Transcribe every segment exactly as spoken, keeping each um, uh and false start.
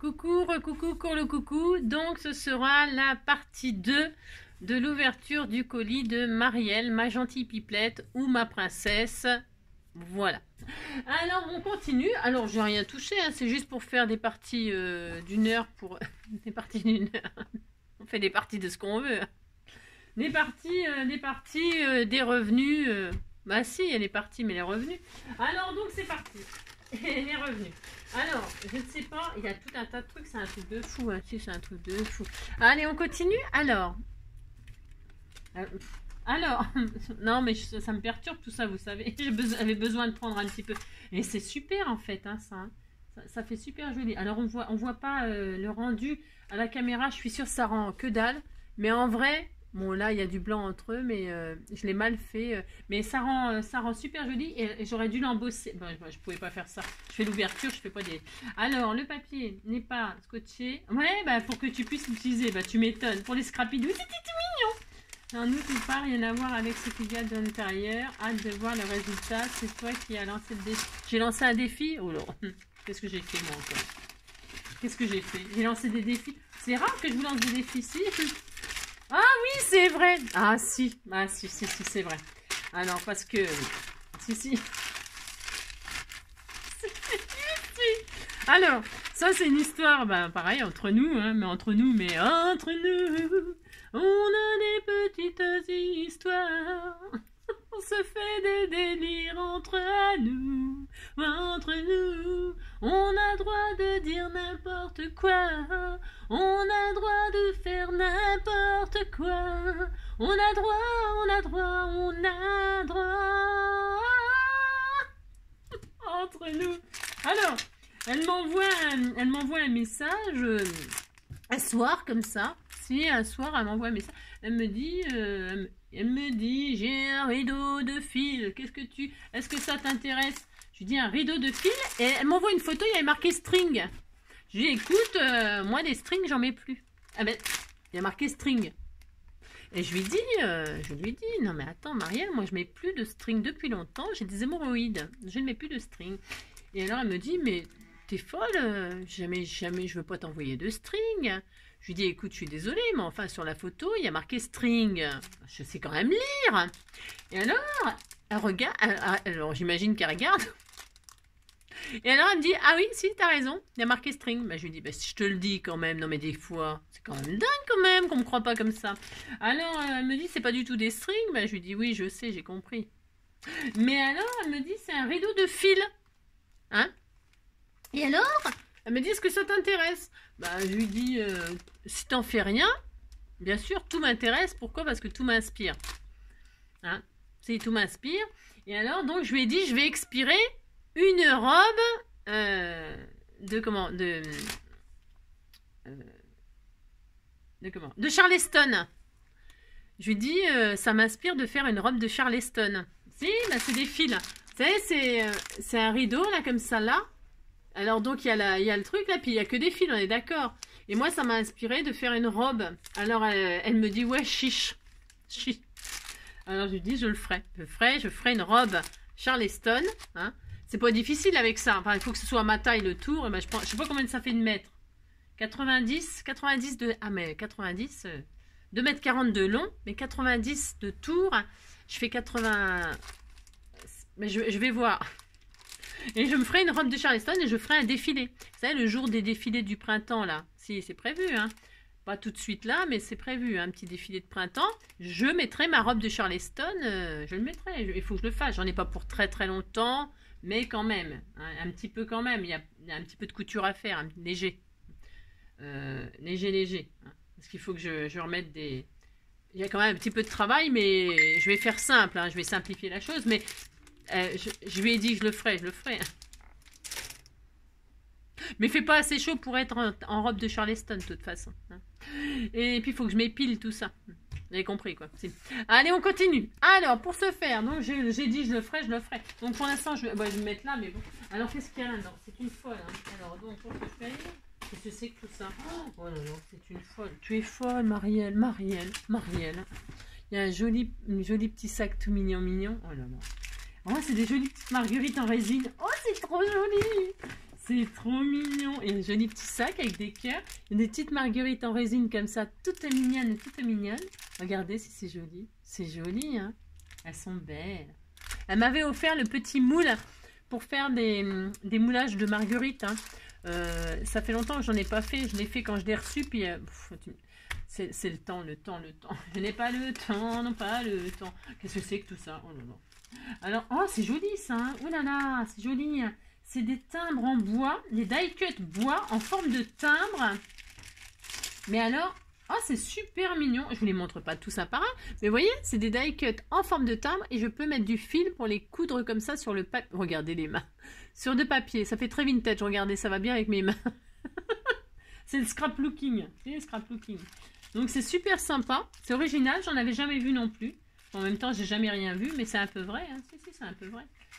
Coucou, recoucou, cours le coucou. Donc ce sera la partie deux de l'ouverture du colis de Marielle, ma gentille pipelette ou ma princesse. Voilà. Alors on continue. Alors j'ai rien touché, hein. C'est juste pour faire des parties euh, d'une heure pour des parties d'une heure. On fait des parties de ce qu'on veut. Des parties, euh, des parties, euh, des revenus. Euh... Bah si, il y a les parties, mais les revenus. Alors donc c'est parti. Les revenus. Alors, je ne sais pas, il y a tout un tas de trucs, c'est un truc de fou. Hein. Si, c'est un truc de fou. Allez, on continue. Alors, alors, non, mais je, ça me perturbe tout ça, vous savez. J'avais besoin de prendre un petit peu. Et c'est super en fait, hein, ça, hein. ça. Ça fait super joli. Alors, on voit, on voit pas euh, le rendu à la caméra. Je suis sûre que ça rend que dalle. Mais en vrai, bon, là, il y a du blanc entre eux, mais euh, je l'ai mal fait. Euh, mais ça rend, euh, ça rend super joli et, et j'aurais dû l'embosser. Bon, je ne pouvais pas faire ça. Je fais l'ouverture, je fais pas des... Alors, le papier n'est pas scotché. Ouais, bah, pour que tu puisses l'utiliser, bah, tu m'étonnes. Pour les scrapidous, c'est tout mignon. Non, nous, tout pas rien à voir avec ce qu'il y a de l'intérieur. Hâte de voir le résultat. C'est toi qui as lancé le défi. J'ai lancé un défi. Oh là, qu'est-ce que j'ai fait, moi, encore? Qu'est-ce que j'ai fait? J'ai lancé des défis. C'est rare que je vous lance des défis, si. Ah oui, c'est vrai. Ah si, ah si, si, si, c'est vrai. Alors, parce que... Si, si. Alors, ça, c'est une histoire, bah, pareil, entre nous, hein, mais entre nous, mais entre nous, on a des petites histoires. On se fait des délires entre nous, entre nous. On a droit de dire n'importe quoi. On a droit de faire n'importe quoi. On a droit, on a droit, on a droit. Entre nous. Alors, elle m'envoie un, elle m'envoie un message euh, un soir comme ça. Si, un soir, elle m'envoie un message. Elle me dit... Euh, Elle me dit, j'ai un rideau de fil. Qu'est-ce que tu... Est-ce que ça t'intéresse? Je lui dis, un rideau de fil. Et elle m'envoie une photo, il y avait marqué string. Je lui dis, écoute, euh, moi, des strings, j'en mets plus. Ah ben, il y a marqué string. Et je lui dis, euh, je lui dis, non mais attends, Marielle, moi, je mets plus de string depuis longtemps. J'ai des hémorroïdes. Je ne mets plus de string. Et alors, elle me dit, mais t'es folle. Jamais, jamais, je veux pas t'envoyer de string. Je lui dis, écoute, je suis désolée, mais enfin, sur la photo, il y a marqué string. Je sais quand même lire. Et alors, elle regarde. Alors, j'imagine qu'elle regarde. Et alors, elle me dit, ah oui, si, t'as raison, il y a marqué string. Ben, je lui dis, ben, si je te le dis quand même, non, mais des fois, c'est quand même dingue quand même qu'on me croit pas comme ça. Alors, elle me dit, c'est pas du tout des strings. Ben, je lui dis, oui, je sais, j'ai compris. Mais alors, elle me dit, c'est un rideau de fil. Hein? Et alors, elle me dit, est-ce que ça t'intéresse? Bah, je lui dis, euh, si t'en fais rien, bien sûr, tout m'intéresse. Pourquoi? Parce que tout m'inspire. Hein? C'est tout m'inspire. Et alors, donc, je lui ai dit, je vais expirer une robe euh, de comment? De, euh, de comment? De Charleston. Je lui dis, euh, ça m'inspire de faire une robe de Charleston. Si, bah, c'est des fils. Vous savez, c'est euh, c'est un rideau, là, comme ça, là. Alors donc il y, a la, il y a le truc là, puis il n'y a que des fils, on est d'accord. Et moi ça m'a inspiré de faire une robe. Alors elle, elle me dit ouais chiche. chiche. Alors je lui dis je le ferai. Je ferai, je ferai une robe Charleston. Hein. C'est pas difficile avec ça. Enfin il faut que ce soit à ma taille le tour. Ben, je ne sais pas combien ça fait de mètres. quatre-vingt-dix, quatre-vingt-dix de... Ah mais quatre-vingt-dix, euh, deux mètres quarante de long, mais quatre-vingt-dix de tour. Je fais quatre-vingts... Mais je, je vais voir. Et je me ferai une robe de Charleston et je ferai un défilé. Vous savez, le jour des défilés du printemps, là. Si, c'est prévu, hein. Pas tout de suite là, mais c'est prévu, un petit défilé de printemps. Je mettrai ma robe de Charleston, euh, je le mettrai. Il faut que je le fasse. J'en ai pas pour très très longtemps, mais quand même. Hein, un petit peu quand même. Il y, a, il y a un petit peu de couture à faire, hein, léger. Euh, léger, léger. Hein, parce qu'il faut que je, je remette des... Il y a quand même un petit peu de travail, mais je vais faire simple. Hein, je vais simplifier la chose, mais... Euh, je, je lui ai dit je le ferai, je le ferai. Mais il fait pas assez chaud pour être en, en robe de Charleston de toute façon. Et puis il faut que je m'épile tout ça. Vous avez compris quoi. Allez, on continue. Alors pour ce faire, donc j'ai dit je le ferai, je le ferai. Donc pour l'instant je, bah, je vais me mettre là, mais bon. Alors qu'est-ce qu'il y a là-dedans? C'est une folle. Hein. Alors donc pour ce faire, qu'est-ce que c'est que tout ça? Oh là là, c'est une folle. Tu es folle, Marielle, Marielle, Marielle. Il y a un joli, un joli petit sac tout mignon, mignon. Oh là là. Oh, c'est des jolies petites marguerites en résine. Oh, c'est trop joli. C'est trop mignon. Et un joli petit sac avec des cœurs. Des petites marguerites en résine comme ça, toutes mignonnes, toutes mignonnes. Regardez si c'est joli. C'est joli, hein. Elles sont belles. Elle m'avait offert le petit moule pour faire des, des moulages de marguerites. Hein. Euh, ça fait longtemps que j'en ai pas fait. Je l'ai fait quand je l'ai reçu. Puis euh, c'est le temps, le temps, le temps. Je n'ai pas le temps, non pas le temps. Qu'est-ce que c'est que tout ça? Oh là là. Alors, oh, c'est joli ça. Hein. Oh là là, c'est joli. Hein. C'est des timbres en bois, des die-cut bois en forme de timbre. Mais alors, oh, c'est super mignon. Je vous les montre pas tout ça par un. Mais vous voyez, c'est des die-cut en forme de timbre. Et je peux mettre du fil pour les coudre comme ça sur le papier. Regardez les mains. Sur de papier. Ça fait très vintage. Regardez, ça va bien avec mes mains. C'est le scrap-looking. C'est le scrap-looking. Donc, c'est super sympa. C'est original. J'en avais jamais vu non plus. En même temps, j'ai jamais rien vu. Mais c'est un peu vrai. Hein. Si, si, c'est un peu vrai.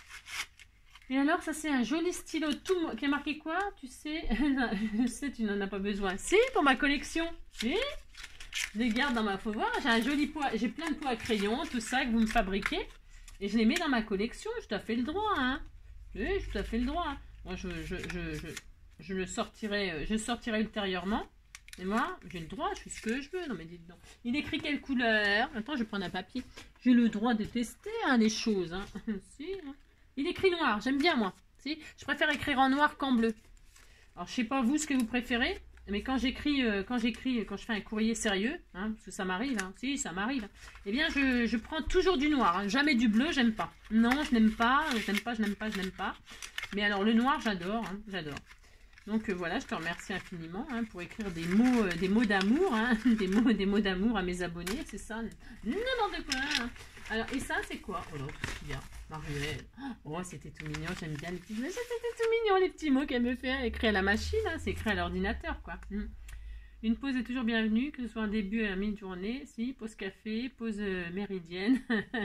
Et alors, ça, c'est un joli stylo tout qui est marqué quoi? Tu sais, je sais, tu n'en as pas besoin. Si, pour ma collection. Si, je les garde dans ma... Faut voir, j'ai un joli pot, j'ai plein de pots à crayon, tout ça que vous me fabriquez. Et je les mets dans ma collection. Je t'ai fait le droit, hein. Oui, je t'ai fait le droit. Moi, je, je, je, je, je le sortirai, je sortirai ultérieurement. Et moi, j'ai le droit, je fais ce que je veux. Non, mais dites donc. Il écrit quelle couleur? Attends, je vais prendre un papier. J'ai le droit de tester hein, les choses. Hein. Si, hein. Il écrit noir, j'aime bien moi. Si, je préfère écrire en noir qu'en bleu. Alors je sais pas vous ce que vous préférez, mais quand j'écris, euh, quand j'écris, quand je fais un courrier sérieux, hein, parce que ça m'arrive, hein, si ça m'arrive, eh bien je, je prends toujours du noir, hein, jamais du bleu, j'aime pas. Non, je n'aime pas, je n'aime pas, je n'aime pas, je n'aime pas. Mais alors le noir, j'adore, hein, j'adore. Donc euh, voilà, je te remercie infiniment hein, pour écrire des mots, euh, des mots d'amour, hein, des mots, des mots d'amour à mes abonnés, c'est ça, n'importe quoi. Hein. Alors et ça c'est quoi? Oh là, tout ce qu'il y a. Marielle. Oh, c'était tout mignon. J'aime bien les petits mots. C'était tout mignon, les petits mots qu'elle me fait. Écrit à la machine, hein. C'est écrit à l'ordinateur, quoi. Mm. Une pause est toujours bienvenue, que ce soit un début à la mi-journée. Si, pause café, pause euh, méridienne.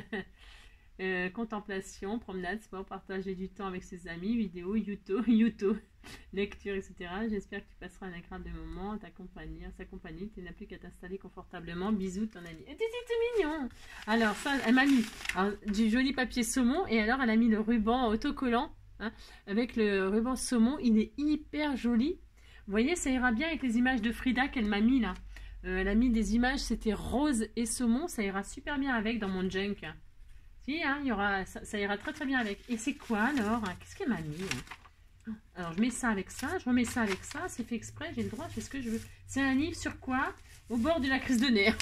euh, contemplation, promenade, sport, partager du temps avec ses amis, vidéo, YouTube, YouTube, lecture, et cetera. J'espère que tu passeras un agréable moment, t'accompagner, s'accompagner. Tu n'as plus qu'à t'installer confortablement. Bisous, ton ami. Et c'est mignon. Alors, ça, elle m'a mis alors, du joli papier saumon. Et alors, elle a mis le ruban autocollant. Hein, avec le ruban saumon. Il est hyper joli. Vous voyez, ça ira bien avec les images de Frida qu'elle m'a mis là. Euh, elle a mis des images, c'était rose et saumon. Ça ira super bien avec dans mon junk. Si, hein, il y aura, ça, ça ira très très bien avec. Et c'est quoi alors? Qu'est-ce qu'elle m'a mis? Alors, je mets ça avec ça, je remets ça avec ça. C'est fait exprès, j'ai le droit, je fais ce que je veux. C'est un livre sur quoi? Au bord de la crise de nerfs.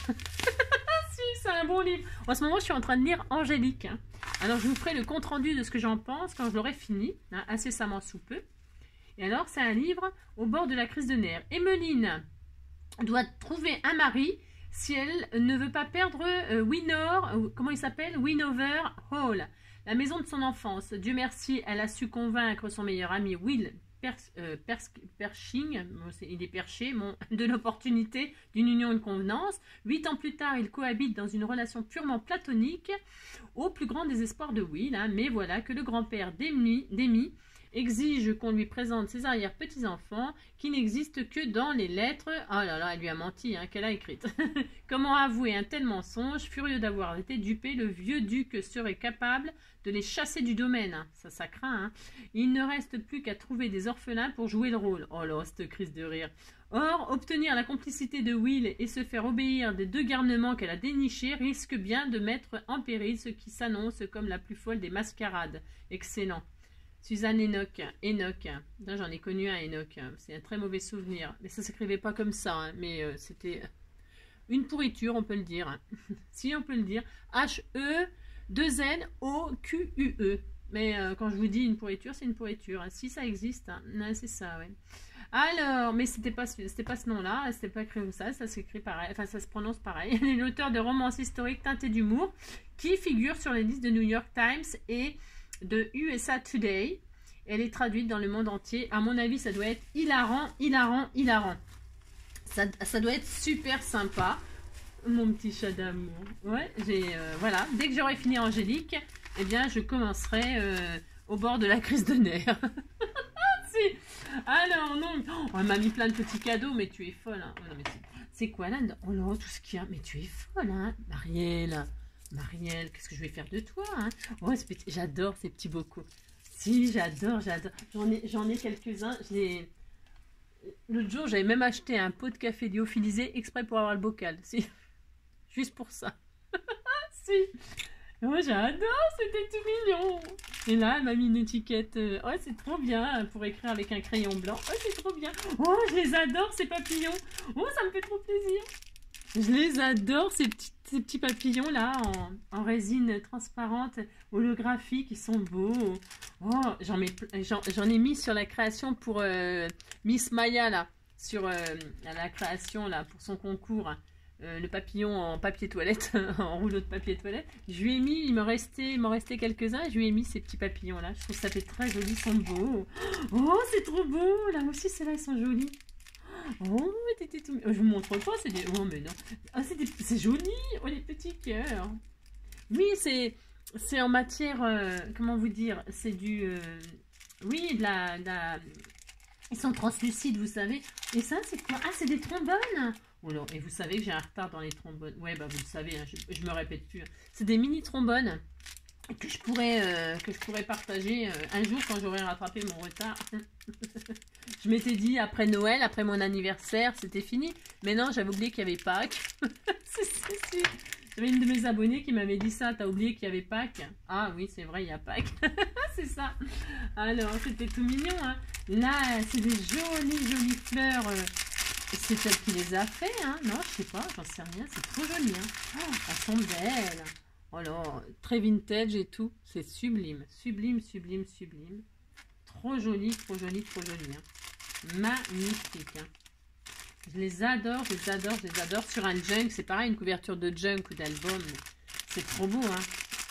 Si, c'est un bon livre. En ce moment, je suis en train de lire Angélique. Hein. Alors, je vous ferai le compte-rendu de ce que j'en pense quand je l'aurai fini, hein, incessamment sous peu. Et alors, c'est un livre au bord de la crise de nerfs. Emmeline doit trouver un mari si elle ne veut pas perdre euh, Winor, euh, comment il s'appelle? Winover Hall, la maison de son enfance. Dieu merci, elle a su convaincre son meilleur ami Will Pers, euh, Pers, Pershing, il est perché, mon, de l'opportunité d'une union de convenance. Huit ans plus tard, ils cohabitent dans une relation purement platonique, au plus grand désespoir de Will. Hein, mais voilà que le grand-père d'Amy exige qu'on lui présente ses arrière-petits-enfants qui n'existent que dans les lettres. Oh là là, elle lui a menti, hein, qu'elle a écrites. Comment avouer un tel mensonge? Furieux d'avoir été dupé, le vieux duc serait capable de les chasser du domaine. Ça, ça craint. Hein. Il ne reste plus qu'à trouver des orphelins pour jouer le rôle. Oh là, cette crise de rire. Or, obtenir la complicité de Will et se faire obéir des deux garnements qu'elle a dénichés risque bien de mettre en péril ce qui s'annonce comme la plus folle des mascarades. Excellent. Suzanne Enoch, Enoch, j'en ai connu un Enoch, c'est un très mauvais souvenir, mais ça s'écrivait pas comme ça, hein, mais euh, c'était une pourriture, on peut le dire, hein. Si on peut le dire, H E deux N O Q U E, mais euh, quand je vous dis une pourriture, c'est une pourriture, hein. Si ça existe, hein. C'est ça, ouais. Alors, mais c'était pas, c'était pas ce nom-là, c'était pas écrit comme ça, ça s'écrit pareil, enfin ça se prononce pareil. Elle est l'auteur de romances historiques teintées d'humour qui figure sur les listes de New York Times et de U S A Today. Elle est traduite dans le monde entier. À mon avis, ça doit être hilarant, hilarant, hilarant. Ça, ça doit être super sympa. Mon petit chat d'amour. Ouais, j'ai euh, voilà. Dès que j'aurai fini Angélique, eh bien, je commencerai euh, au bord de la crise de nerfs. Si. Ah non, non. Oh, elle m'a mis plein de petits cadeaux, mais tu es folle. Hein. Oh, non, mais c'est quoi là? Oh là, tout ce qu'il y a. Mais tu es folle, hein, Marielle. Marielle, qu'est-ce que je vais faire de toi, hein? Oh, j'adore ces petits bocaux. Si, j'adore, j'adore. J'en ai, j'en ai quelques-uns. Je les... L'autre jour, j'avais même acheté un pot de café lyophilisé exprès pour avoir le bocal. Si. Juste pour ça. Si. Moi, j'adore, c'était tout mignon. Et là, elle m'a mis une étiquette. Euh, oh, c'est trop bien pour écrire avec un crayon blanc. Oh, c'est trop bien. Oh, je les adore, ces papillons. Oh, ça me fait trop plaisir. Je les adore, ces petits, ces petits papillons-là, en, en résine transparente, holographique, ils sont beaux. Oh, j'en mets, j'en, j'en ai mis sur la création pour euh, Miss Maya, là. Sur euh, la création, là, pour son concours. Euh, le papillon en papier toilette, en rouleau de papier toilette. Je lui ai mis, il m'en restait, il m'en restait quelques-uns, et je lui ai mis ces petits papillons là. Je trouve que ça fait très joli, ils sont beaux. Oh, c'est trop beau. Là aussi, ceux-là, ils sont jolis. Oh, t'étais tout... Je vous montre pas, c'est des... Oh, mais non. Ah, c'est des... c'est joli. Oh, les petits cœurs. Oui, c'est c'est en matière, euh, comment vous dire, c'est du... Euh... Oui, de la, de la... Ils sont translucides, vous savez. Et ça, c'est quoi? Ah, c'est des trombones. Oh non, et vous savez que j'ai un retard dans les trombones. Ouais, bah vous le savez, hein, je, je me répète plus. C'est des mini trombones que je pourrais, euh, que je pourrais partager euh, un jour quand j'aurai rattrapé mon retard. Je m'étais dit, après Noël, après mon anniversaire, c'était fini. Mais non, j'avais oublié qu'il y avait Pâques. Si, si, si. J'avais une de mes abonnées qui m'avait dit ça. T'as oublié qu'il y avait Pâques? Ah oui, c'est vrai, il y a Pâques. C'est ça. Alors, c'était tout mignon. Hein. Là, c'est des jolies, jolies fleurs. Euh, C'est elle qui les a fait, hein? Non, je sais pas, j'en sais rien. C'est trop joli, hein? Oh, elles sont belles. Oh là, très vintage et tout. C'est sublime, sublime, sublime, sublime. Trop joli, trop joli, trop joli. Hein? Magnifique. Hein? Je les adore, je les adore, je les adore. Sur un junk, c'est pareil, une couverture de junk ou d'album. C'est trop beau, hein?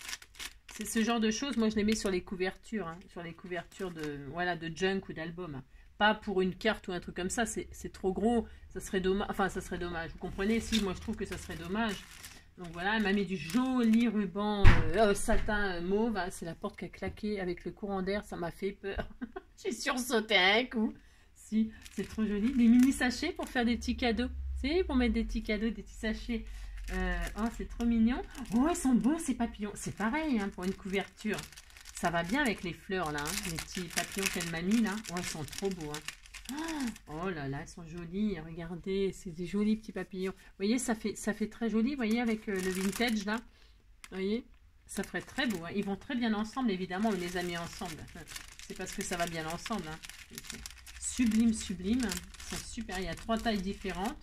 C'est ce genre de choses, moi je les mets sur les couvertures, hein? Sur les couvertures de, voilà, de junk ou d'album. Hein? Pas pour une carte ou un truc comme ça, c'est trop gros, ça serait dommage, enfin ça serait dommage, vous comprenez, si moi je trouve que ça serait dommage. Donc voilà, elle m'a mis du joli ruban euh, euh, satin euh, mauve, hein, c'est la porte qui a claqué avec le courant d'air, ça m'a fait peur. J'ai sursauté un coup. Si, c'est trop joli, des mini sachets pour faire des petits cadeaux, c'est pour mettre des petits cadeaux, des petits sachets. Euh, oh, c'est trop mignon. Oh, ils sont beaux ces papillons, c'est pareil hein, pour une couverture. Ça va bien avec les fleurs là, hein, les petits papillons qu'elle m'a mis là. Oh, ils sont trop beaux. Hein. Oh là là, ils sont jolis. Regardez, c'est des jolis petits papillons. Vous voyez, ça fait, ça fait très joli. Vous voyez, avec euh, le vintage là. Vous voyez, ça ferait très beau. Hein. Ils vont très bien ensemble, évidemment. On les a mis ensemble. C'est parce que ça va bien ensemble. Hein. Sublime, sublime. Ils sont super. Il y a trois tailles différentes.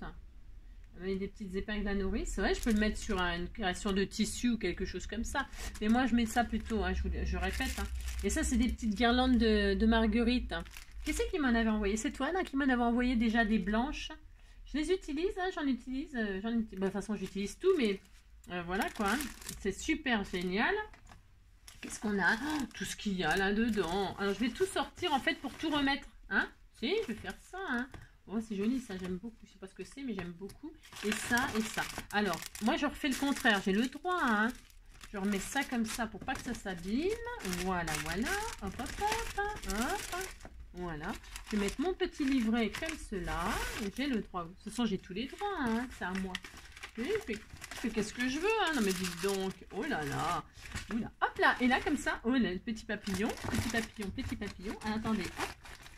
Avec des petites épingles à nourrice. C'est vrai, je peux le mettre sur une création de tissu ou quelque chose comme ça. Mais moi, je mets ça plutôt, hein, je, vous, je répète. Hein. Et ça, c'est des petites guirlandes de, de marguerite. Hein. Qu'est-ce qui m'en avait envoyé? C'est toi, là, qui m'en avait envoyé déjà des blanches. Je les utilise, hein, j'en utilise. Euh, utilise. Bah, de toute façon, j'utilise tout, mais euh, voilà, quoi. Hein. C'est super génial. Qu'est-ce qu'on a? Oh, tout ce qu'il y a là-dedans. Alors, je vais tout sortir, en fait, pour tout remettre. Hein? Si, je vais faire ça, hein. Oh, c'est joli, ça, j'aime beaucoup. Je sais pas ce que c'est, mais j'aime beaucoup. Et ça, et ça. Alors, moi, je refais le contraire. J'ai le droit, hein. Je remets ça comme ça pour pas que ça s'abîme. Voilà, voilà. Hop, hop, hop, hop. Voilà. Je vais mettre mon petit livret comme cela. J'ai le droit. De toute façon, j'ai tous les droits, hein. C'est à moi. Je fais, fais qu'est-ce que je veux, hein. Non, mais dites donc. Oh là là. Oula. Hop là. Et là, comme ça. Oh là, le petit papillon. Petit papillon, petit papillon. Ah, attendez. Hop.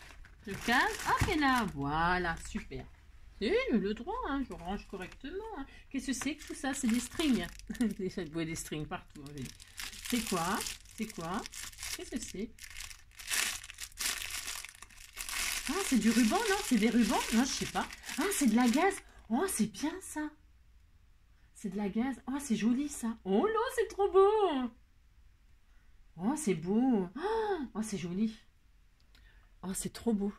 Je casse, hop, et là, voilà, super. C'est le droit, hein, je range correctement. Hein. Qu'est-ce que c'est que tout ça? C'est des strings. des, des strings partout. Hein, c'est quoi? C'est quoi? Qu'est-ce que c'est? Ah, c'est du ruban, non? C'est des rubans? Non, je sais pas. Ah, c'est de la gaze. Oh, c'est bien ça. C'est de la gaze. Oh, c'est joli ça. Oh là, c'est trop beau. Oh, c'est beau. Oh, c'est joli. Oh, c'est trop beau.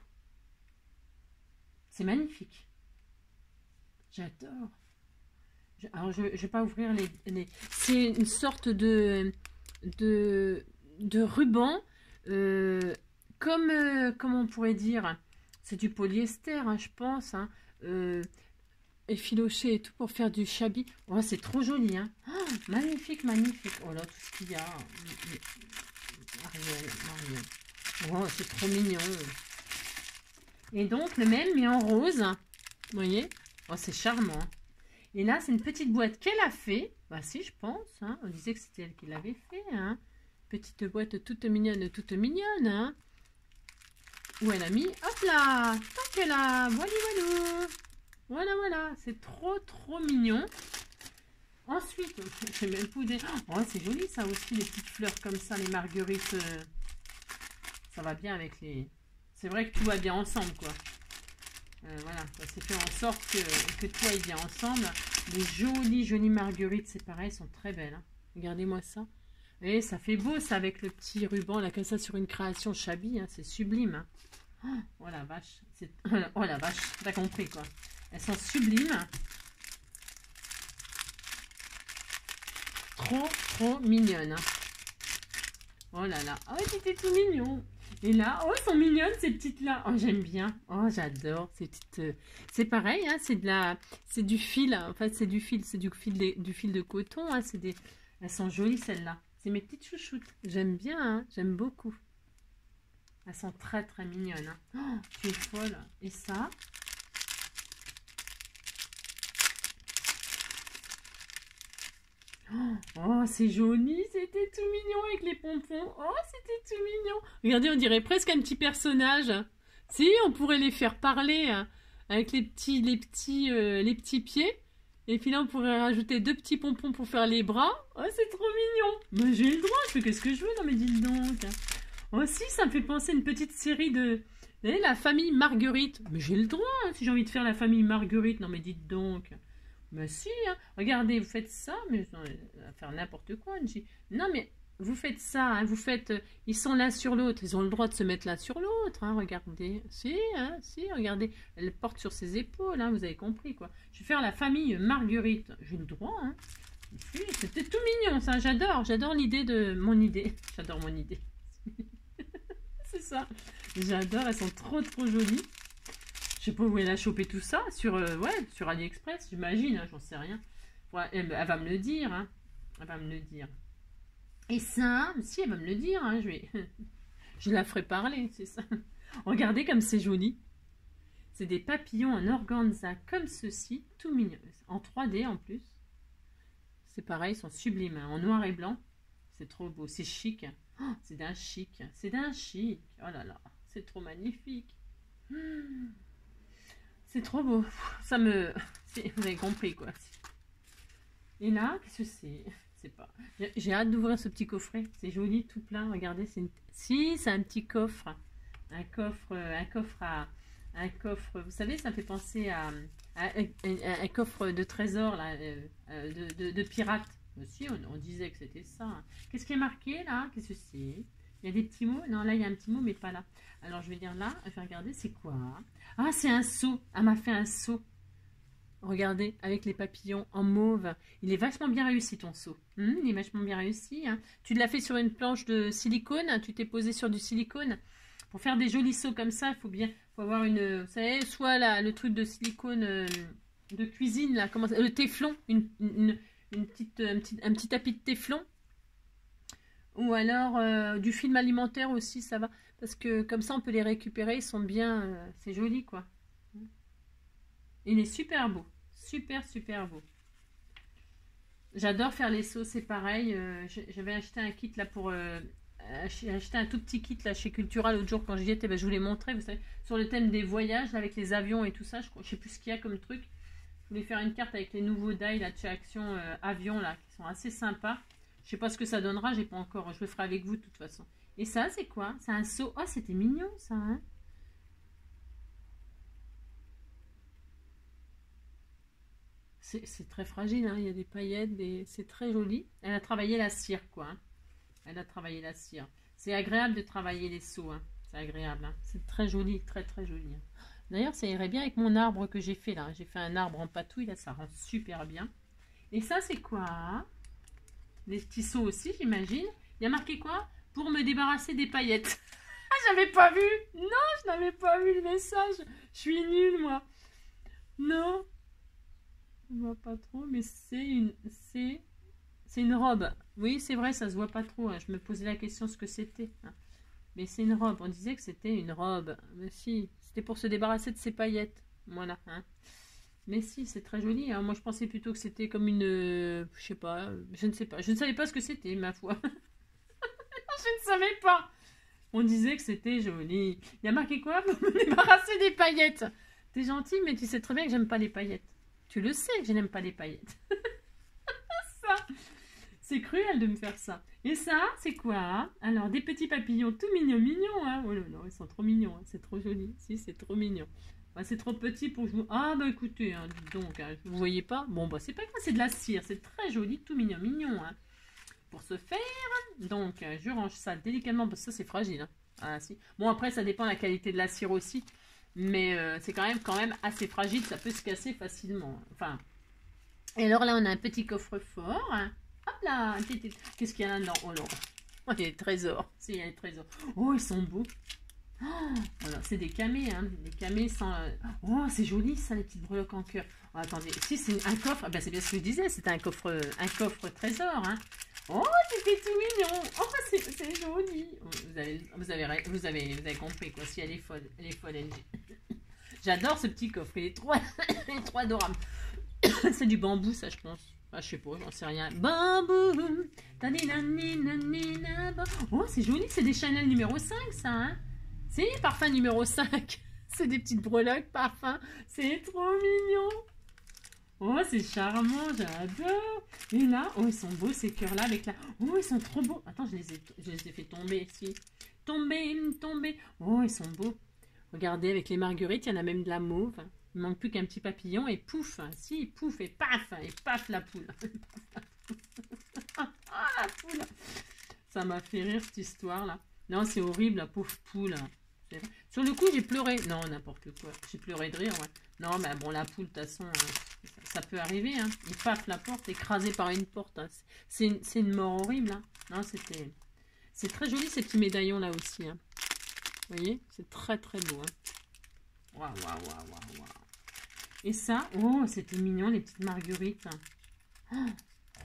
C'est magnifique. J'adore. Je, alors, je ne vais pas ouvrir les... les... C'est une sorte de, de, de ruban. Euh, comme, euh, comment on pourrait dire? C'est du polyester, hein, je pense. Hein, euh, effiloché et tout pour faire du shabby. Oh, c'est trop joli. Hein. Oh, magnifique, magnifique. Oh là, tout ce qu'il y a. Ariel, Ariel. Oh, c'est trop mignon. Et donc, le même, mais en rose. Vous voyez? Oh, c'est charmant. Et là, c'est une petite boîte qu'elle a fait. Bah si, je pense. Hein. On disait que c'était elle qui l'avait fait. Hein. Petite boîte toute mignonne, toute mignonne, hein. Où elle a mis, hop là, tac là, voilà, voilà. Voilà, voilà, c'est trop, trop mignon. Ensuite, j'ai même poudé. Oh, c'est joli ça aussi, les petites fleurs comme ça, les marguerites. Euh, ça va bien avec les... C'est vrai que tout va bien ensemble, quoi. Euh, voilà, c'est fait en sorte que, que tout aille bien ensemble. Les jolies, jolies marguerites, c'est pareil, sont très belles. Hein. Regardez-moi ça. Et ça fait beau, ça, avec le petit ruban, là, comme ça, sur une création Chabi. Hein, c'est sublime. Hein. Oh la vache. Oh la vache, t'as compris, quoi. Elles sont sublimes. Trop, trop mignonnes. Oh là là. Oh, c'était tout mignon. Et là, oh, elles sont mignonnes, ces petites-là. Oh, j'aime bien. Oh, j'adore ces petites... Euh... C'est pareil, hein, c'est de la... C'est du fil. En fait, c'est du fil. C'est du fil de, du fil de coton. Hein, c'est des... Elles sont jolies, celles-là. C'est mes petites chouchoutes. J'aime bien, hein, j'aime beaucoup. Elles sont très, très mignonnes. Hein. Oh, tu es folle. Et ça... Oh, c'est joli, c'était tout mignon avec les pompons. Oh, c'était tout mignon. Regardez, on dirait presque un petit personnage. Si, on pourrait les faire parler hein, avec les petits, les, petits, euh, les petits pieds. Et puis là, on pourrait rajouter deux petits pompons pour faire les bras. Oh, c'est trop mignon. Mais j'ai le droit, je fais qu'est-ce que je veux. Non, mais dites donc. Oh, si, ça me fait penser à une petite série de... Vous voyez, la famille Marguerite. Mais j'ai le droit, hein, si j'ai envie de faire la famille Marguerite. Non, mais dites donc. Mais si, hein. Regardez, vous faites ça, mais non, à faire n'importe quoi, Angie. Non, mais vous faites ça, hein, vous faites, euh, ils sont l'un sur l'autre, ils ont le droit de se mettre l'un sur l'autre, hein, regardez. Si, hein, si, regardez, elle porte sur ses épaules, hein, vous avez compris, quoi. Je vais faire la famille Marguerite, j'ai le droit, hein. Si, c'était tout mignon, ça, j'adore, j'adore l'idée de mon idée. J'adore mon idée. C'est ça, j'adore, elles sont trop, trop jolies. Je sais pas où elle a chopé tout ça, sur, euh, ouais, sur AliExpress, j'imagine, hein, j'en sais rien. Ouais, elle, elle va me le dire, hein. Elle va me le dire. Et ça, si, elle va me le dire, hein, je vais... je la ferai parler, c'est ça. Regardez comme c'est joli. C'est des papillons en organza comme ceci, tout mignon. En trois D en plus. C'est pareil, ils sont sublimes, hein, en noir et blanc. C'est trop beau, c'est chic. Oh, c'est d'un chic, c'est d'un chic. Oh là là, c'est trop magnifique. Hum. C'est trop beau. Ça me... Vous avez compris, quoi. Et là, qu'est-ce que c'est? C'est pas... J'ai hâte d'ouvrir ce petit coffret. C'est joli, tout plein. Regardez, c'est une... Si, c'est un petit coffre. Un coffre, un coffre à... Un coffre... Vous savez, ça me fait penser à... à un, un, un coffre de trésors, là, de, de, de pirates. Aussi, on, on disait que c'était ça. Qu'est-ce qui est marqué, là? Qu'est-ce que c'est? Il y a des petits mots? Non, là, il y a un petit mot, mais pas là. Alors, je vais dire là, je vais regarder, c'est quoi? Ah, c'est un seau. Elle m'a fait un seau. Regardez, avec les papillons en mauve. Il est vachement bien réussi, ton seau. Hum, il est vachement bien réussi. Hein. Tu l'as fait sur une planche de silicone. Tu t'es posé sur du silicone. Pour faire des jolis seaux comme ça, il faut bien faut avoir une... Vous savez, soit là, le truc de silicone euh, de cuisine, là, comment ça, le téflon. Une, une, une petite, un, petit, un petit tapis de téflon. Ou alors euh, du film alimentaire aussi, ça va. Parce que comme ça, on peut les récupérer. Ils sont bien... Euh, c'est joli, quoi. Il est super beau. Super, super beau. J'adore faire les seaux, c'est pareil. Euh, J'avais acheté un kit là pour... Euh, acheté un tout petit kit là chez Cultura l'autre jour quand j'y étais. Ben, je vous l'ai montré, vous savez, sur le thème des voyages, là, avec les avions et tout ça. Je ne sais plus ce qu'il y a comme truc. Je voulais faire une carte avec les nouveaux die là, de chez Action euh, Avion, là, qui sont assez sympas. Je sais pas ce que ça donnera, j'ai pas encore. Je le ferai avec vous de toute façon. Et ça, c'est quoi? C'est un seau. Oh, c'était mignon ça, hein? C'est très fragile, hein. Il y a des paillettes, des... c'est très joli. Elle a travaillé la cire, quoi. Hein. Elle a travaillé la cire. C'est agréable de travailler les seaux, hein. C'est agréable. Hein. C'est très joli, très très joli. Hein. D'ailleurs, ça irait bien avec mon arbre que j'ai fait là. J'ai fait un arbre en patouille, là, ça rend super bien. Et ça, c'est quoi? Des petits seaux aussi, j'imagine. Il y a marqué quoi? Pour me débarrasser des paillettes. Ah, j'avais pas vu. Non, je n'avais pas vu le message. Je suis nulle, moi. Non. Je ne vois pas trop, mais c'est une, c'est, c'est une robe. Oui, c'est vrai, ça se voit pas trop. Hein. Je me posais la question ce que c'était. Hein. Mais c'est une robe. On disait que c'était une robe. Mais si, c'était pour se débarrasser de ses paillettes. Voilà. Hein. Mais si, c'est très joli. Hein. Moi, je pensais plutôt que c'était comme une... Euh, je sais pas. Je ne sais pas. Je ne savais pas ce que c'était, ma foi. Je ne savais pas. On disait que c'était joli. Il y a marqué quoi? Pour me débarrasser des paillettes. T'es gentil, mais tu sais très bien que j'aime pas les paillettes. Tu le sais que je n'aime pas les paillettes. Ça, c'est cruel de me faire ça. Et ça, c'est quoi? Alors, des petits papillons tout mignons, mignons. Hein. Oh là là, ils sont trop mignons. Hein. C'est trop joli. Si, c'est trop mignon. Bah, c'est trop petit pour jouer. Ah, bah écoutez, hein, dites donc, hein, vous voyez pas? Bon, bah c'est pas grave, c'est de la cire. C'est très joli, tout mignon, mignon. Hein. Pour ce faire, donc, euh, je range ça délicatement parce que ça, c'est fragile. Hein. Ah, si. Bon, après, ça dépend de la qualité de la cire aussi. Mais euh, c'est quand même, quand même assez fragile. Ça peut se casser facilement. Enfin. Et alors là, on a un petit coffre-fort. Hein. Hop là, un petit... Qu'est-ce qu'il y a là-dedans? Oh là. Oh, il y a des trésors. Si, il y a des trésors. Oh, ils sont beaux. Oh, voilà, c'est des camés, hein, des camés sans... Oh, c'est joli ça, les petites breloques en cœur. Oh, attendez, si c'est un coffre, ben, c'est bien ce que je disais, c'est un coffre, un coffre trésor. Hein. Oh, c'était tout mignon. Oh, c'est joli. Oh, vous, avez, vous, avez, vous, avez, vous avez compris, quoi, si elle est folle, elle est folle, N G. J'adore ce petit coffre, il est trop, il est trop adorable. C'est du bambou, ça, je pense. Ah, je sais pas, j'en sais rien. Bambou. Oh, c'est joli, c'est des Chanel numéro cinq, ça, hein. C'est parfum numéro cinq. C'est des petites breloques parfum. C'est trop mignon. Oh, c'est charmant, j'adore. Et là, oh, ils sont beaux ces cœurs-là avec la... Oh, ils sont trop beaux. Attends, je les ai, je les ai fait tomber ici. Tomber, tomber. Oh, ils sont beaux. Regardez, avec les marguerites, il y en a même de la mauve. Il manque plus qu'un petit papillon et pouf. Si, pouf et paf. Et paf la poule. Ah, la poule. Ça m'a fait rire cette histoire-là. Non, c'est horrible, la pauvre poule. Sur le coup, j'ai pleuré. Non, n'importe quoi. J'ai pleuré de rire, ouais. Non, mais bon, la poule, de toute façon, hein, ça peut arriver. Hein. Il paf la porte, écrasé par une porte. Hein. C'est une, une mort horrible. Hein. Non, c'était... C'est très joli, ces petits médaillons, là aussi. Hein. Vous voyez? C'est très, très beau. Hein. Waouh, waouh, waouh, waouh, waouh. Et ça, oh, c'était mignon, les petites marguerites. Hein. Oh.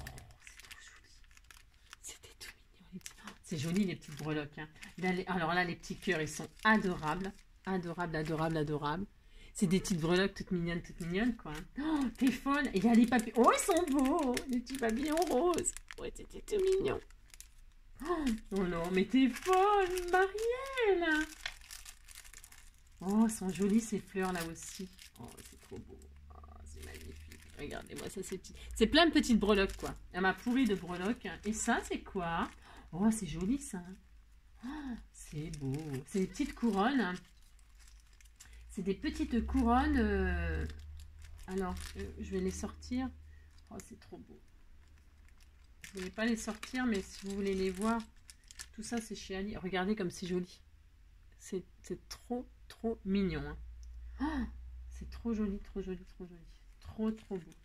C'est joli les petites breloques. Hein. Là, les, alors là, les petits cœurs, ils sont adorables. Adorables, adorables, adorables. C'est des petites breloques toutes mignonnes, toutes mignonnes, quoi. Oh, t'es folle. Et il y a les papillons. Oh, ils sont beaux. Les petits papillons roses. Ouais, c'était tout mignon. Oh, oh non, mais t'es folle, Marielle. Oh, sont jolies ces fleurs là aussi. Oh, c'est trop beau. Oh, c'est magnifique. Regardez-moi ça, c'est petit. C'est plein de petites breloques, quoi. Elle m'a pourri de breloques. Et ça, c'est quoi? Oh, c'est joli ça. Oh, c'est beau. C'est des petites couronnes. Hein. C'est des petites couronnes. Euh... Alors, euh, je vais les sortir. Oh, c'est trop beau. Je ne vais pas les sortir, mais si vous voulez les voir, tout ça, c'est chez Ali. Regardez comme c'est joli. C'est trop, trop mignon. Hein. Oh, c'est trop joli, trop joli, trop joli. Trop, trop beau.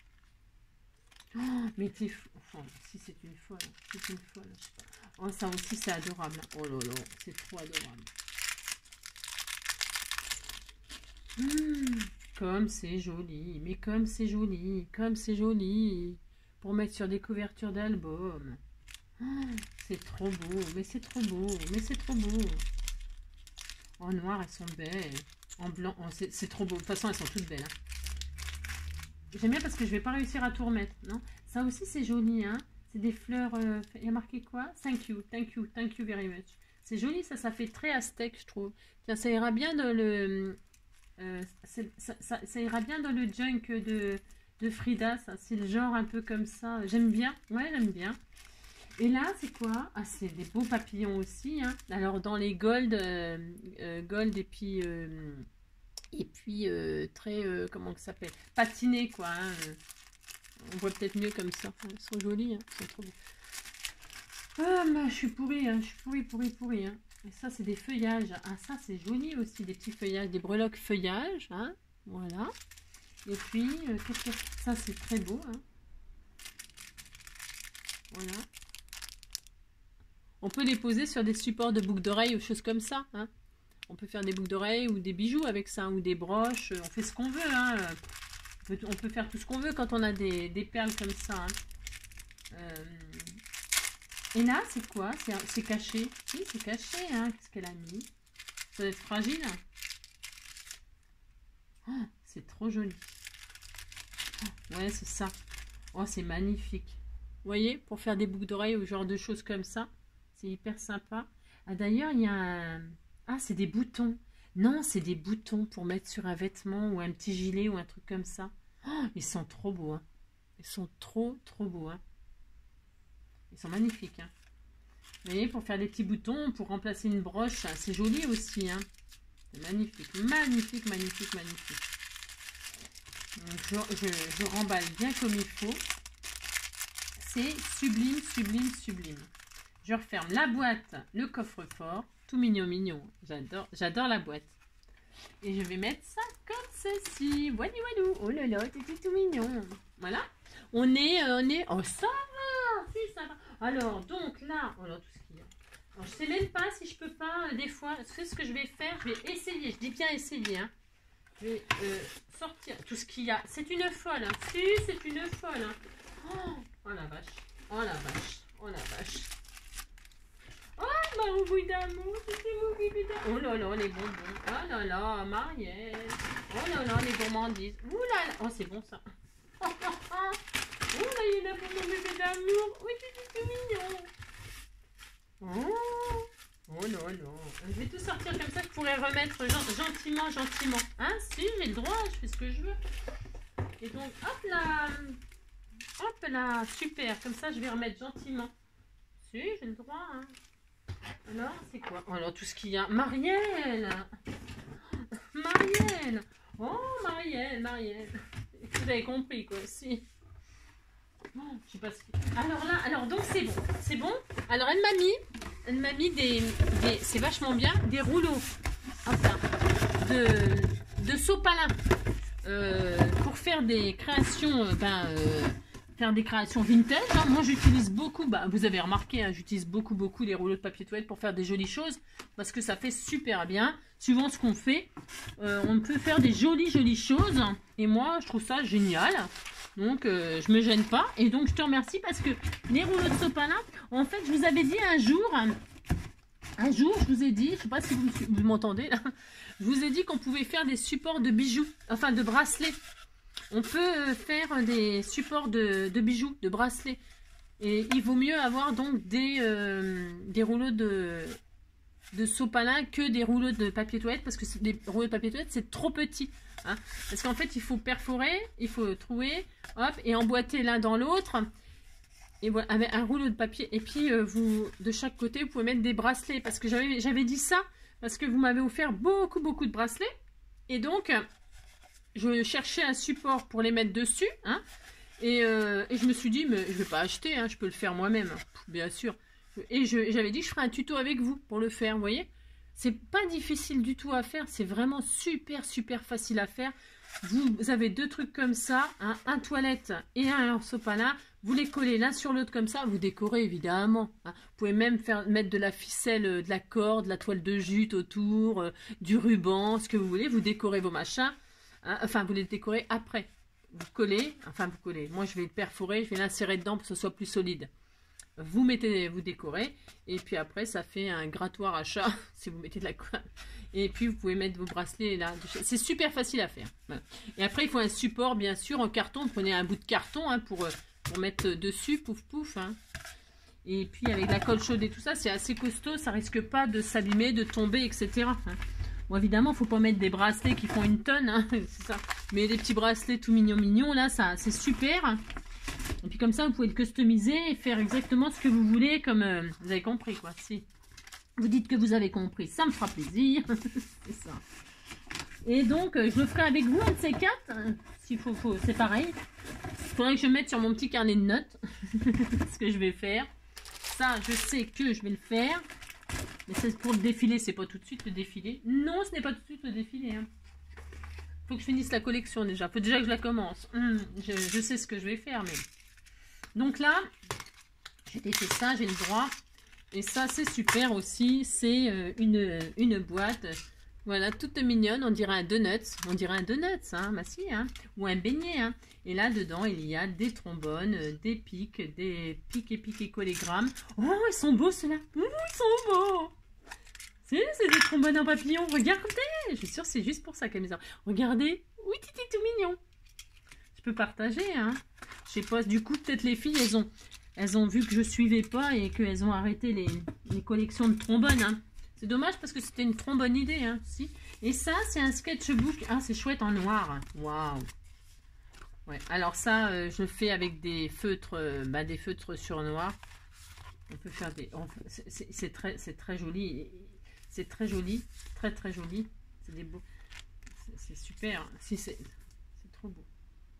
Oh, mais t'es fou. Enfin, si c'est une folle. C'est une folle. Je sais pas. Oh, ça aussi, c'est adorable. Oh là là, c'est trop adorable. Mmh, comme c'est joli. Mais comme c'est joli. Comme c'est joli. Pour mettre sur des couvertures d'albums. Oh, c'est trop beau. Mais c'est trop beau. Mais c'est trop beau. En noir, elles sont belles. En blanc, oh, c'est trop beau. De toute façon, elles sont toutes belles. Hein. J'aime bien parce que je vais pas réussir à tout remettre. Non, ça aussi, c'est joli. Hein. C'est des fleurs, euh, il y a marqué quoi? Thank you, thank you, thank you very much. C'est joli, ça, ça fait très aztèque, je trouve. Tiens, ça ira bien dans le, euh, ça, ça, ça ira bien dans le junk de, de Frida, ça. C'est le genre un peu comme ça. J'aime bien, ouais, j'aime bien. Et là, c'est quoi? Ah, c'est des beaux papillons aussi. Hein. Alors, dans les gold, euh, euh, gold et puis, euh, et puis euh, très, euh, comment ça s'appelle? Patiné, quoi. Hein. On voit peut-être mieux comme ça. Ils sont jolis, hein. Ils sont trop beaux. Ah, mais je suis pourrie, hein. Je suis pourrie, pourrie, pourrie. Hein. Et ça, c'est des feuillages. Ah, ça, c'est joli aussi, des petits feuillages, des breloques feuillages. Hein. Voilà. Et puis, euh, qu'est-ce que... ça, c'est très beau. Hein. Voilà. On peut les poser sur des supports de boucles d'oreilles ou choses comme ça. Hein. On peut faire des boucles d'oreilles ou des bijoux avec ça, ou des broches. On fait ce qu'on veut. Hein. On, peut, on peut faire tout ce qu'on veut quand on a des, des perles comme ça. Hein. Euh... Et là, c'est quoi? C'est caché. Oui, c'est caché. Hein. Qu'est-ce qu'elle a mis? Ça doit être fragile. Oh, c'est trop joli. Oh, ouais, c'est ça. Oh, c'est magnifique. Vous voyez, pour faire des boucles d'oreilles ou genre de choses comme ça. C'est hyper sympa. Ah, d'ailleurs, il y a un... Ah, c'est des boutons. Non, c'est des boutons pour mettre sur un vêtement ou un petit gilet ou un truc comme ça. Oh, ils sont trop beaux. Hein. Ils sont trop, trop beaux. Hein. Ils sont magnifiques. Hein. Vous voyez, pour faire des petits boutons, pour remplacer une broche, c'est joli aussi. Hein. C'est magnifique, magnifique, magnifique, magnifique. Donc, je, je, je remballe bien comme il faut. C'est sublime, sublime, sublime. Je referme la boîte, le coffre-fort. Tout mignon, mignon. J'adore, j'adore la boîte. Et je vais mettre ça comme ceci. Voilà, voilà. Oh là là, c'était tout mignon. Voilà. On est, euh, on est... Oh, ça va. Si, ça va. Alors, donc là... Oh là, tout ce qu'il y a. Alors, je sais même pas si je peux pas, euh, des fois... C'est ce que je vais faire. Je vais essayer. Je dis bien essayer. Hein. Je vais euh, sortir tout ce qu'il y a. C'est une folle. Hein. Si, c'est une folle. Hein. Oh, oh la vache. Oh la vache. Oh la vache. Oh, ma roubouille d'amour, c'était mon bébé d'amour. Oh là là, les bonbons. Oh là là, Marielle. Oh là là, les gourmandises. Ouh là là. Oh, c'est bon ça. Oh là là. Oh là, il y en a pour mon bébé d'amour. Oui, c'est tout mignon. Oh. Oh là là. Je vais tout sortir comme ça, je pourrais remettre gentiment, gentiment. Hein, si, j'ai le droit, je fais ce que je veux. Et donc, hop là. Hop là, super. Comme ça, je vais remettre gentiment. Si, j'ai le droit, hein. Alors, c'est quoi? Oh, alors, tout ce qu'il y a. Marielle! Marielle! Oh, Marielle, Marielle! Vous avez compris, quoi, si. Oh, je sais pas ce que... Alors là, alors, donc, c'est bon. C'est bon? Alors, elle m'a mis, elle m'a mis des, des c'est vachement bien, des rouleaux. Enfin, de, de sopalin. Euh, pour faire des créations, euh, ben... Euh, faire des créations vintage. Hein. Moi, j'utilise beaucoup, bah, vous avez remarqué, hein, j'utilise beaucoup, beaucoup les rouleaux de papier toilette pour faire des jolies choses parce que ça fait super bien. Suivant ce qu'on fait, euh, on peut faire des jolies, jolies choses. Et moi, je trouve ça génial. Donc, euh, je me gêne pas. Et donc, je te remercie parce que les rouleaux de sopalin, en fait, je vous avais dit un jour, un jour, je vous ai dit, je sais pas si vous, vous m'entendez là, je vous ai dit qu'on pouvait faire des supports de bijoux, enfin de bracelets. On peut faire des supports de, de bijoux, de bracelets. Et il vaut mieux avoir donc des, euh, des rouleaux de, de sopalin que des rouleaux de papier toilette. Parce que les rouleaux de papier toilette, c'est trop petit. Hein. Parce qu'en fait, il faut perforer, il faut trouer, hop, et emboîter l'un dans l'autre. Et voilà, avec un rouleau de papier. Et puis, euh, vous, de chaque côté, vous pouvez mettre des bracelets. Parce que j'avais j'avais dit ça. Parce que vous m'avez offert beaucoup, beaucoup de bracelets. Et donc... je cherchais un support pour les mettre dessus, hein, et, euh, et je me suis dit, mais je ne vais pas acheter, hein, je peux le faire moi-même, bien sûr. Et j'avais dit, je ferai un tuto avec vous pour le faire, vous voyez. C'est pas difficile du tout à faire, c'est vraiment super, super facile à faire. Vous, vous avez deux trucs comme ça, hein, un toilette et un sopalin, vous les collez l'un sur l'autre comme ça, vous décorez évidemment. Hein. Vous pouvez même faire mettre de la ficelle, de la corde, de la toile de jute autour, euh, du ruban, ce que vous voulez, vous décorez vos machins. Hein, enfin, vous les décorez après. Vous collez, enfin vous collez. Moi, je vais le perforer, je vais l'insérer dedans pour que ce soit plus solide. Vous mettez, vous décorez, et puis après, ça fait un grattoir à chat si vous mettez de la colle. Et puis, vous pouvez mettre vos bracelets là. C'est super facile à faire. Voilà. Et après, il faut un support, bien sûr, en carton. Vous prenez un bout de carton hein, pour, pour mettre dessus, pouf pouf. Hein. Et puis, avec la colle chaude et tout ça, c'est assez costaud. Ça risque pas de s'abîmer, de tomber, et cetera. Hein. Bon, évidemment, il ne faut pas mettre des bracelets qui font une tonne, hein, c'est ça. Mais des petits bracelets tout mignons, mignons, là, ça, c'est super. Et puis comme ça, vous pouvez le customiser et faire exactement ce que vous voulez, comme euh, vous avez compris, quoi. Si vous dites que vous avez compris, ça me fera plaisir. C'est ça. Et donc, euh, je le ferai avec vous, un de ces quatre. Hein, s'il faut, faut c'est pareil. Il faudrait que je mette sur mon petit carnet de notes ce que je vais faire. Ça, je sais que je vais le faire. Mais c'est pour le défilé, c'est pas tout de suite le défilé. Non, ce n'est pas tout de suite le défilé. Hein. Faut que je finisse la collection déjà. Faut déjà que je la commence. Hum, je, je sais ce que je vais faire, mais... Donc là, j'ai fait ça, j'ai le droit. Et ça, c'est super aussi. C'est euh, une, une boîte. Voilà, toute mignonne. On dirait un donut. On dirait un donut, hein, ma fille, hein. Ou un beignet, hein. Et là, dedans, il y a des trombones, des pics, des pics et pics et collégrammes. Oh, ils sont beaux, ceux-là. Oh, ils sont beaux. C'est des trombones en papillon. Regardez. Je suis sûre que c'est juste pour ça qu'elle me dit. Regardez. Oui, c'est tout mignon. Je peux partager, hein. Je sais pas. Du coup, peut-être les filles, elles ont... elles ont vu que je suivais pas et qu'elles ont arrêté les, les collections de trombones. Hein. C'est dommage parce que c'était une trop bonne idée. Hein, si. Et ça, c'est un sketchbook. Ah, c'est chouette en noir. Waouh. Ouais. Alors ça, euh, je le fais avec des feutres, euh, bah, des feutres sur noir. On peut faire des... C'est très, c'est très joli. C'est très joli. Très, très joli. C'est des beaux... C'est super. Si, c'est trop beau.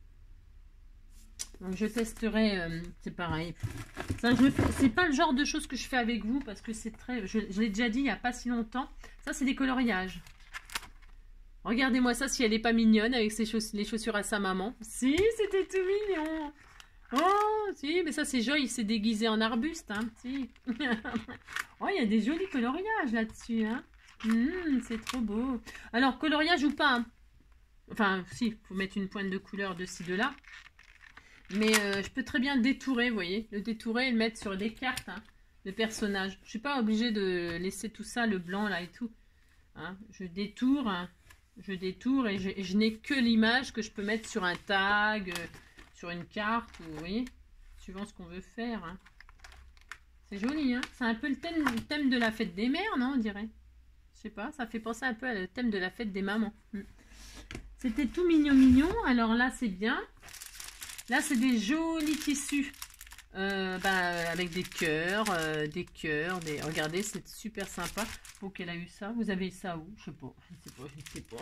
Donc je testerai, euh, c'est pareil. Ça, je c'est pas le genre de choses que je fais avec vous parce que c'est très, je, je l'ai déjà dit il n'y a pas si longtemps. Ça c'est des coloriages. Regardez-moi ça si elle n'est pas mignonne avec ses chauss les chaussures à sa maman. Si, c'était tout mignon. Oh, si, mais ça c'est Joy, il s'est déguisé en arbuste. Hein, si. Oh, il y a des jolis coloriages là-dessus. Hein. Mmh, c'est trop beau. Alors, coloriage ou pas hein. Enfin, si, il faut mettre une pointe de couleur de ci, de là. Mais euh, je peux très bien détourer, vous voyez. Le détourer et le mettre sur des cartes hein, de personnages. Je ne suis pas obligée de laisser tout ça, le blanc là et tout. Hein. Je détourne, hein, je détourne et je, je n'ai que l'image que je peux mettre sur un tag, euh, sur une carte, ou, vous voyez, suivant ce qu'on veut faire. Hein. C'est joli, hein. C'est un peu le thème, le thème de la fête des mères, non, on dirait. Je sais pas, ça fait penser un peu à le thème de la fête des mamans. C'était tout mignon mignon. Alors là, c'est bien. Là, c'est des jolis tissus. Euh, bah, avec des cœurs, euh, des cœurs. Des... Regardez, c'est super sympa. Pour qu'elle a eu ça. Vous avez ça où? Je sais pas. Je ne sais pas. Je ne sais pas.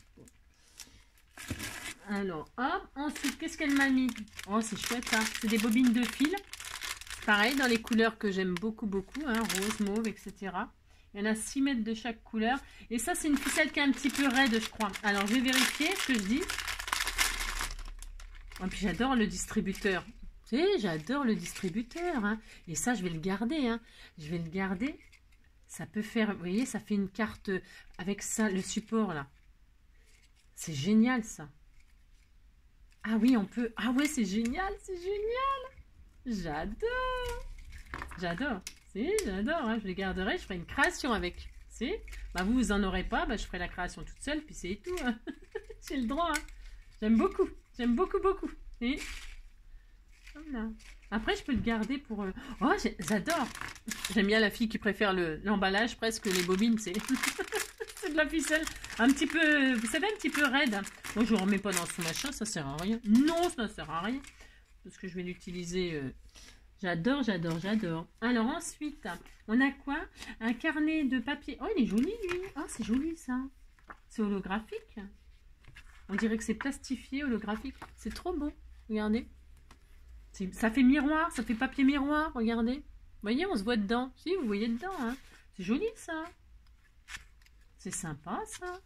Alors, hop. Ensuite, qu'est-ce qu'elle m'a mis? Oh, c'est chouette, ça. C'est des bobines de fil. Pareil, dans les couleurs que j'aime beaucoup, beaucoup. Hein, rose, mauve, et cetera. Il y en a six mètres de chaque couleur. Et ça, c'est une ficelle qui est un petit peu raide, je crois. Alors, je vais vérifier ce que je dis. Et puis, j'adore le distributeur. Tu sais, j'adore le distributeur. Hein. Et ça, je vais le garder. Hein. Je vais le garder. Ça peut faire... Vous voyez, ça fait une carte avec ça, le support, là. C'est génial, ça. Ah oui, on peut... Ah ouais, c'est génial, c'est génial. J'adore. J'adore. Si, j'adore, hein, je les garderai, je ferai une création avec. Si, bah vous, vous n'en aurez pas, bah je ferai la création toute seule, puis c'est tout. Hein. J'ai le droit. Hein. J'aime beaucoup, j'aime beaucoup, beaucoup. Si. Voilà. Après, je peux le garder pour... Euh... Oh, j'adore. J'aime bien la fille qui préfère l'emballage, le, presque les bobines, c'est de la ficelle. Un petit peu, vous savez, un petit peu raide. Moi, je ne remets pas dans ce machin, ça sert à rien. Non, ça ne sert à rien. Parce que je vais l'utiliser... Euh... J'adore, j'adore, j'adore. Alors ensuite, on a quoi? Un carnet de papier. Oh, il est joli, lui. Oh, c'est joli, ça. C'est holographique. On dirait que c'est plastifié, holographique. C'est trop beau. Regardez. Ça fait miroir, ça fait papier miroir. Regardez. Vous voyez, on se voit dedans. Si, vous voyez dedans. Hein. C'est joli, ça. C'est sympa, ça.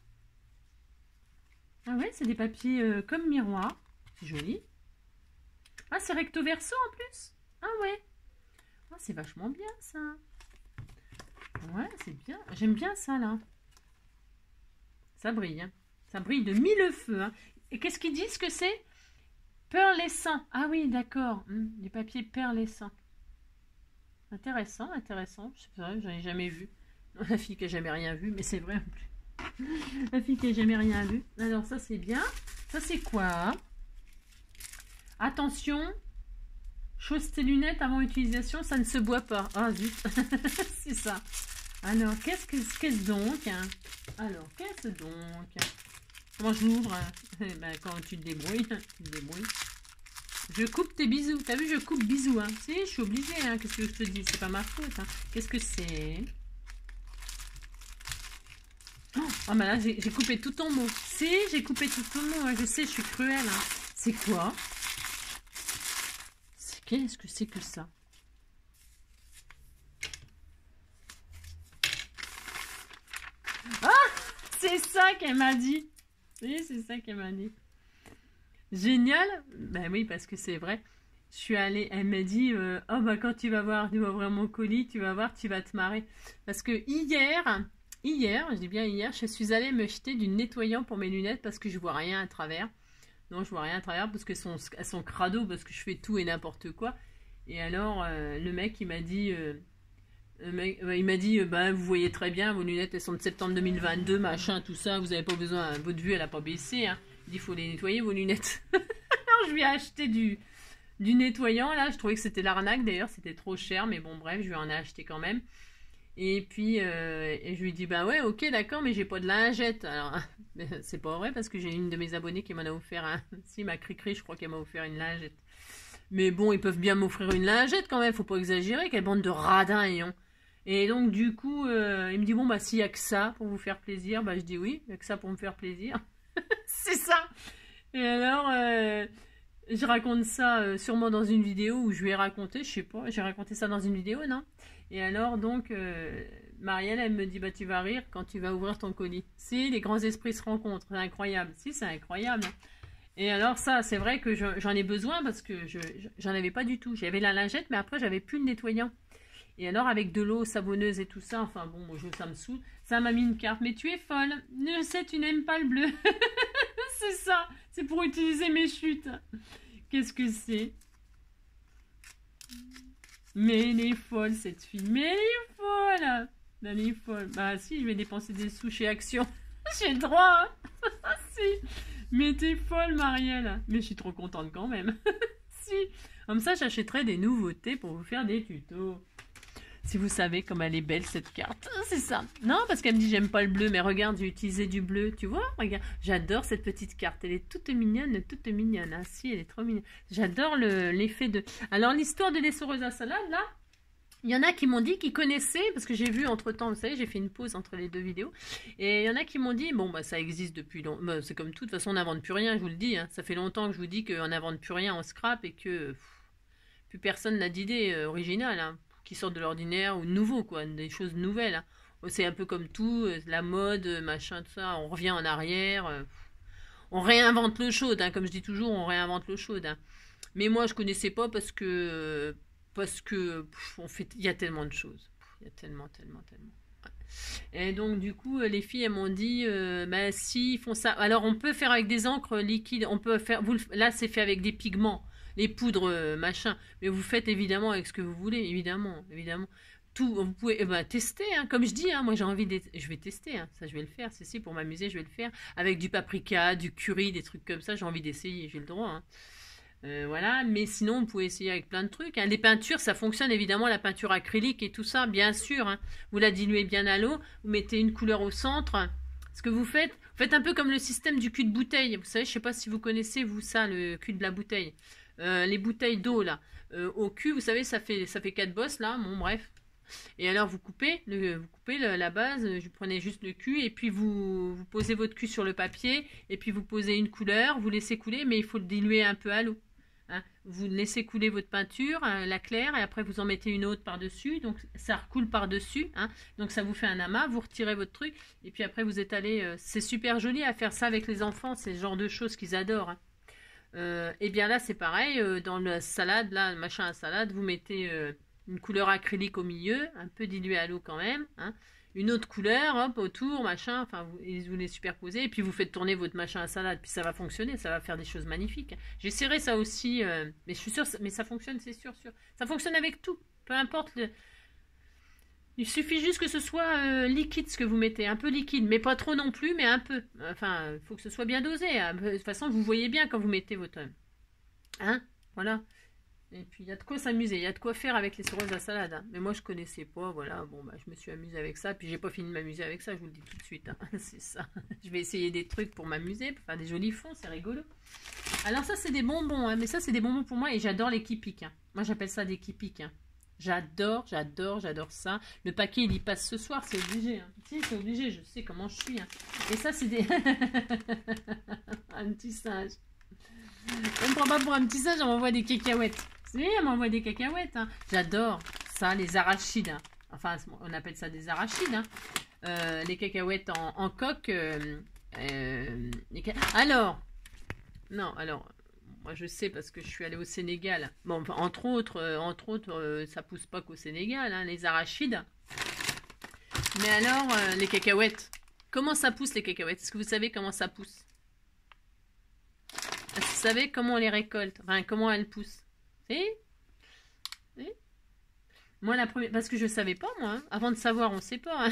Ah ouais, c'est des papiers euh, comme miroir. C'est joli. Ah, c'est recto verso en plus. Ah ouais, oh, c'est vachement bien ça. Ouais, c'est bien. J'aime bien ça là. Ça brille. Hein. Ça brille de mille feux. Hein. Et qu'est-ce qu'ils disent que c'est? Pearlescent. Ah oui, d'accord. Hum, des papiers pearlescents. Intéressant, intéressant. C'est vrai, j'en ai jamais vu. La fille qui n'a jamais rien vu, mais c'est vrai en plus. La fille qui n'a jamais rien vu. Alors ça c'est bien. Ça c'est quoi? Attention. Chausse tes lunettes avant utilisation, ça ne se boit pas. Ah zut, c'est ça. Alors, qu'est-ce que qu'est-ce donc hein? Alors, qu'est-ce donc? Comment je l'ouvre hein? Eh ben, quand tu te débrouilles, tu te débrouilles. Je coupe tes bisous. T'as vu, je coupe bisous. Hein. Si, je suis obligée. Hein. Qu'est-ce que je te dis? C'est pas ma faute. Hein. Qu'est-ce que c'est? Oh, oh ben là, j'ai coupé tout ton mot. Si, j'ai coupé tout ton mot. Hein. Je sais, je suis cruelle. Hein. C'est quoi? Qu'est-ce que c'est que ça? Ah! C'est ça qu'elle m'a dit. Oui, c'est ça qu'elle m'a dit. Génial. Ben oui, parce que c'est vrai. Je suis allée, elle m'a dit, euh, oh bah quand tu vas voir, tu vas ouvrir mon colis, tu vas voir, tu vas te marrer. Parce que hier, hier, je dis bien hier, je suis allée me jeter du nettoyant pour mes lunettes parce que je vois rien à travers. Non, je vois rien à travers parce qu'elles sont, elles sont crado, parce que je fais tout et n'importe quoi. Et alors, euh, le mec, il m'a dit, euh, le mec, euh, il m'a dit, euh, bah, vous voyez très bien, vos lunettes, elles sont de septembre deux mille vingt-deux, machin, tout ça, vous n'avez pas besoin, votre vue, elle n'a pas baissé, hein. Il dit, il faut les nettoyer, vos lunettes. Alors, je lui ai acheté du, du nettoyant, là. Je trouvais que c'était l'arnaque, d'ailleurs. C'était trop cher, mais bon, bref, je lui en ai acheté quand même. Et puis, euh, et je lui dis, bah ouais, ok, d'accord, mais j'ai pas de lingette. Alors, c'est pas vrai, parce que j'ai une de mes abonnées qui m'en a offert un. Si, ma Cricri, je crois qu'elle m'a offert une lingette. Mais bon, ils peuvent bien m'offrir une lingette quand même, faut pas exagérer, quelle bande de radins ayons. Et donc, du coup, euh, il me dit, bon, bah, s'il y a que ça pour vous faire plaisir, bah, je dis oui, il y a que ça pour me faire plaisir. C'est ça. Et alors, euh, je raconte ça euh, sûrement dans une vidéo où je lui ai raconté, je sais pas, j'ai raconté ça dans une vidéo, non? Et alors, donc, euh, Marielle, elle me dit, bah, tu vas rire quand tu vas ouvrir ton colis. Si, les grands esprits se rencontrent, c'est incroyable. Si, c'est incroyable. Et alors, ça, c'est vrai que j'en ai besoin parce que je j'en avais pas du tout. J'avais la lingette, mais après, j'avais plus le nettoyant. Et alors, avec de l'eau savonneuse et tout ça, enfin bon, moi, je, ça me saoule. Ça m'a mis une carte, mais tu es folle. Je sais, tu n'aimes pas le bleu. C'est ça, c'est pour utiliser mes chutes. Qu'est-ce que c'est? Mais elle est folle, cette fille. Mais elle est folle. Elle est folle. Bah si, je vais dépenser des sous chez Action. J'ai le droit, hein. Si. Mais t'es folle, Marielle. Mais je suis trop contente quand même. Si. Comme ça, j'achèterai des nouveautés pour vous faire des tutos. Si vous savez comme elle est belle cette carte, c'est ça. Non, parce qu'elle me dit j'aime pas le bleu, mais regarde, j'ai utilisé du bleu, tu vois, regarde. J'adore cette petite carte, elle est toute mignonne, toute mignonne. Ah si, elle est trop mignonne. J'adore l'effet de... Alors l'histoire de l'essoreuse à salade, là, il y en a qui m'ont dit qu'ils connaissaient, parce que j'ai vu entre-temps, vous savez, j'ai fait une pause entre les deux vidéos, et il y en a qui m'ont dit, bon, bah ça existe depuis longtemps, bah, c'est comme tout, de toute façon on n'invente plus rien, je vous le dis, hein. Ça fait longtemps que je vous dis qu'on n'invente plus rien en scrap, et que pff, plus personne n'a d'idée euh, originale, hein, qui sortent de l'ordinaire, ou de nouveau, quoi, des choses nouvelles, hein. C'est un peu comme tout, la mode, machin, tout ça, on revient en arrière, euh, on réinvente l'eau chaude, hein, comme je dis toujours, on réinvente l'eau chaude, hein. Mais moi je connaissais pas parce que... Parce que pff, on fait, il y a tellement de choses. Il y a tellement, tellement, tellement. Ouais. Et donc, du coup, les filles, elles m'ont dit, euh, bah, si, ils font ça. Alors, on peut faire avec des encres liquides. On peut faire. Vous, là, c'est fait avec des pigments, les poudres, euh, machin. Mais vous faites évidemment avec ce que vous voulez, évidemment, évidemment. Tout, vous pouvez eh ben, tester, hein, comme je dis, hein, moi j'ai envie de... Je vais tester, hein, ça je vais le faire, c'est si, pour m'amuser, je vais le faire. Avec du paprika, du curry, des trucs comme ça, j'ai envie d'essayer, j'ai le droit, hein. Euh, voilà, mais sinon on peut essayer avec plein de trucs, hein. Les peintures, ça fonctionne évidemment, la peinture acrylique et tout ça, bien sûr, hein. Vous la diluez bien à l'eau, vous mettez une couleur au centre. Ce que vous faites, vous faites un peu comme le système du cul de bouteille. Vous savez, je sais pas si vous connaissez vous ça, le cul de la bouteille. Euh, les bouteilles d'eau là, euh, au cul, vous savez, ça fait ça fait quatre bosses là. Bon bref. Et alors vous coupez, le, vous coupez le, la base, je prenais juste le cul et puis vous, vous posez votre cul sur le papier et puis vous posez une couleur, vous laissez couler, mais il faut le diluer un peu à l'eau. Hein, vous laissez couler votre peinture, hein, la claire, et après vous en mettez une autre par-dessus, donc ça recoule par-dessus, hein, donc ça vous fait un amas, vous retirez votre truc, et puis après vous étalez, euh, c'est super joli à faire ça avec les enfants, c'est le genre de choses qu'ils adorent, hein. Euh, et bien là c'est pareil, euh, dans la salade, là, le machin à salade, vous mettez euh, une couleur acrylique au milieu, un peu diluée à l'eau quand même, hein, une autre couleur, hop, autour, machin, enfin, vous, vous les superposez, et puis vous faites tourner votre machin à salade, puis ça va fonctionner, ça va faire des choses magnifiques. J'essaierai ça aussi, euh, mais je suis sûre, mais ça fonctionne, c'est sûr, sûr. Ça fonctionne avec tout, peu importe le... Il suffit juste que ce soit euh, liquide ce que vous mettez, un peu liquide, mais pas trop non plus, mais un peu. Enfin, il faut que ce soit bien dosé, hein. De toute façon, vous voyez bien quand vous mettez votre... Hein, voilà. Et puis il y a de quoi s'amuser, il y a de quoi faire avec les essoreuse à salade, hein. Mais moi je connaissais pas, voilà, bon bah je me suis amusée avec ça, puis j'ai pas fini de m'amuser avec ça, je vous le dis tout de suite, hein. C'est ça. Je vais essayer des trucs pour m'amuser, pour faire des jolis fonds, c'est rigolo. Alors ça c'est des bonbons, hein, mais ça c'est des bonbons pour moi et j'adore les qui piquent, hein. Moi j'appelle ça des qui piquent, hein. J'adore, j'adore, j'adore ça. Le paquet il y passe ce soir, c'est obligé, hein. Si, c'est obligé, je sais comment je suis, hein. Et ça c'est des... un petit singe. On me prend pas pour un petit singe, on m'envoie des cacahuètes. Oui, elle m'envoie des cacahuètes, hein. J'adore ça, les arachides, hein. Enfin, on appelle ça des arachides, hein. Euh, les cacahuètes en, en coque. Euh, euh, ca... Alors, non, alors, moi je sais parce que je suis allée au Sénégal. Bon, enfin, entre autres, euh, entre autres, euh, ça pousse pas qu'au Sénégal, hein, les arachides. Mais alors, euh, les cacahuètes. Comment ça pousse les cacahuètes? Est-ce que vous savez comment ça pousse? Est-ce que vous savez comment on les récolte? Enfin, comment elles poussent? Et, et moi la première, parce que je savais pas moi, hein. Avant de savoir on sait pas, hein.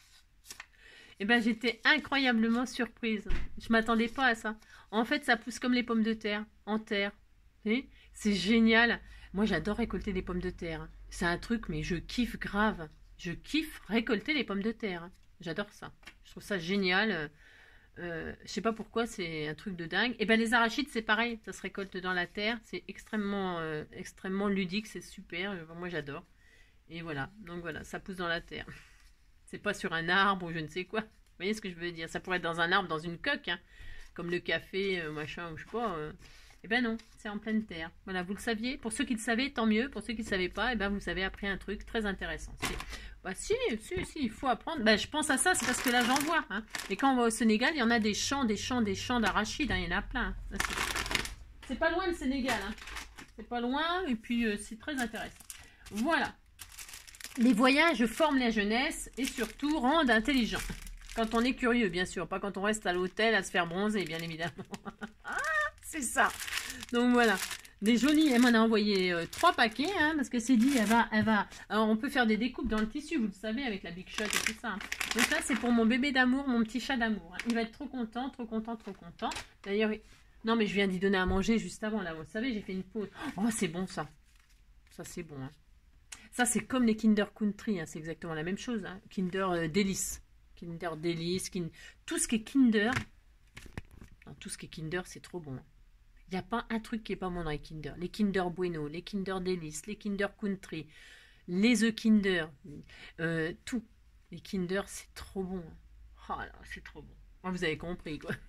Et ben j'étais incroyablement surprise. Je m'attendais pas à ça. En fait ça pousse comme les pommes de terre, en terre. C'est génial. Moi, j'adore récolter des pommes de terre. Hein. C'est un truc, mais je kiffe grave. Je kiffe récolter les pommes de terre. Hein. J'adore ça. Je trouve ça génial. Euh, je sais pas pourquoi, c'est un truc de dingue. Et ben les arachides, c'est pareil. Ça se récolte dans la terre. C'est extrêmement, euh, extrêmement ludique. C'est super. Moi, j'adore. Et voilà. Donc voilà, ça pousse dans la terre. C'est pas sur un arbre ou je ne sais quoi. Vous voyez ce que je veux dire? Ça pourrait être dans un arbre, dans une coque. Hein. Comme le café, euh, machin, ou je sais pas... Euh... Eh ben non, c'est en pleine terre. Voilà, vous le saviez. Pour ceux qui le savaient, tant mieux. Pour ceux qui ne le savaient pas, eh ben vous avez appris un truc très intéressant. Bah si, si, si, il faut apprendre. Ben, je pense à ça, c'est parce que là, j'en vois. Hein. Et quand on va au Sénégal, il y en a des champs, des champs, des champs d'arachides. Hein. Il y en a plein. C'est pas loin le Sénégal. Hein. C'est pas loin et puis euh, c'est très intéressant. Voilà. Les voyages forment la jeunesse et surtout rendent intelligent. Quand on est curieux, bien sûr. Pas quand on reste à l'hôtel à se faire bronzer, bien évidemment. C'est ça. Donc voilà. Des jolis. Elle m'en a envoyé euh, trois paquets. Hein, parce que c'est dit, elle va, elle va. Alors, on peut faire des découpes dans le tissu, vous le savez, avec la Big Shot et tout ça. Hein. Donc là, c'est pour mon bébé d'amour, mon petit chat d'amour. Hein. Il va être trop content, trop content, trop content. D'ailleurs, il... non, mais je viens d'y donner à manger juste avant. Là, vous savez, j'ai fait une pause. Oh, c'est bon ça. Ça, c'est bon. Hein. Ça, c'est comme les Kinder Country. Hein. C'est exactement la même chose. Hein. Kinder euh, Délice. Kinder Délice. Kin... Tout ce qui est Kinder. Non, tout ce qui est Kinder, c'est trop bon. Hein. Il n'y a pas un truc qui n'est pas bon dans les Kinder. Les Kinder Bueno, les Kinder Délice, les Kinder Country, les The Kinder, euh, tout. Les Kinder, c'est trop bon. Oh là, c'est trop bon. Oh, vous avez compris, quoi.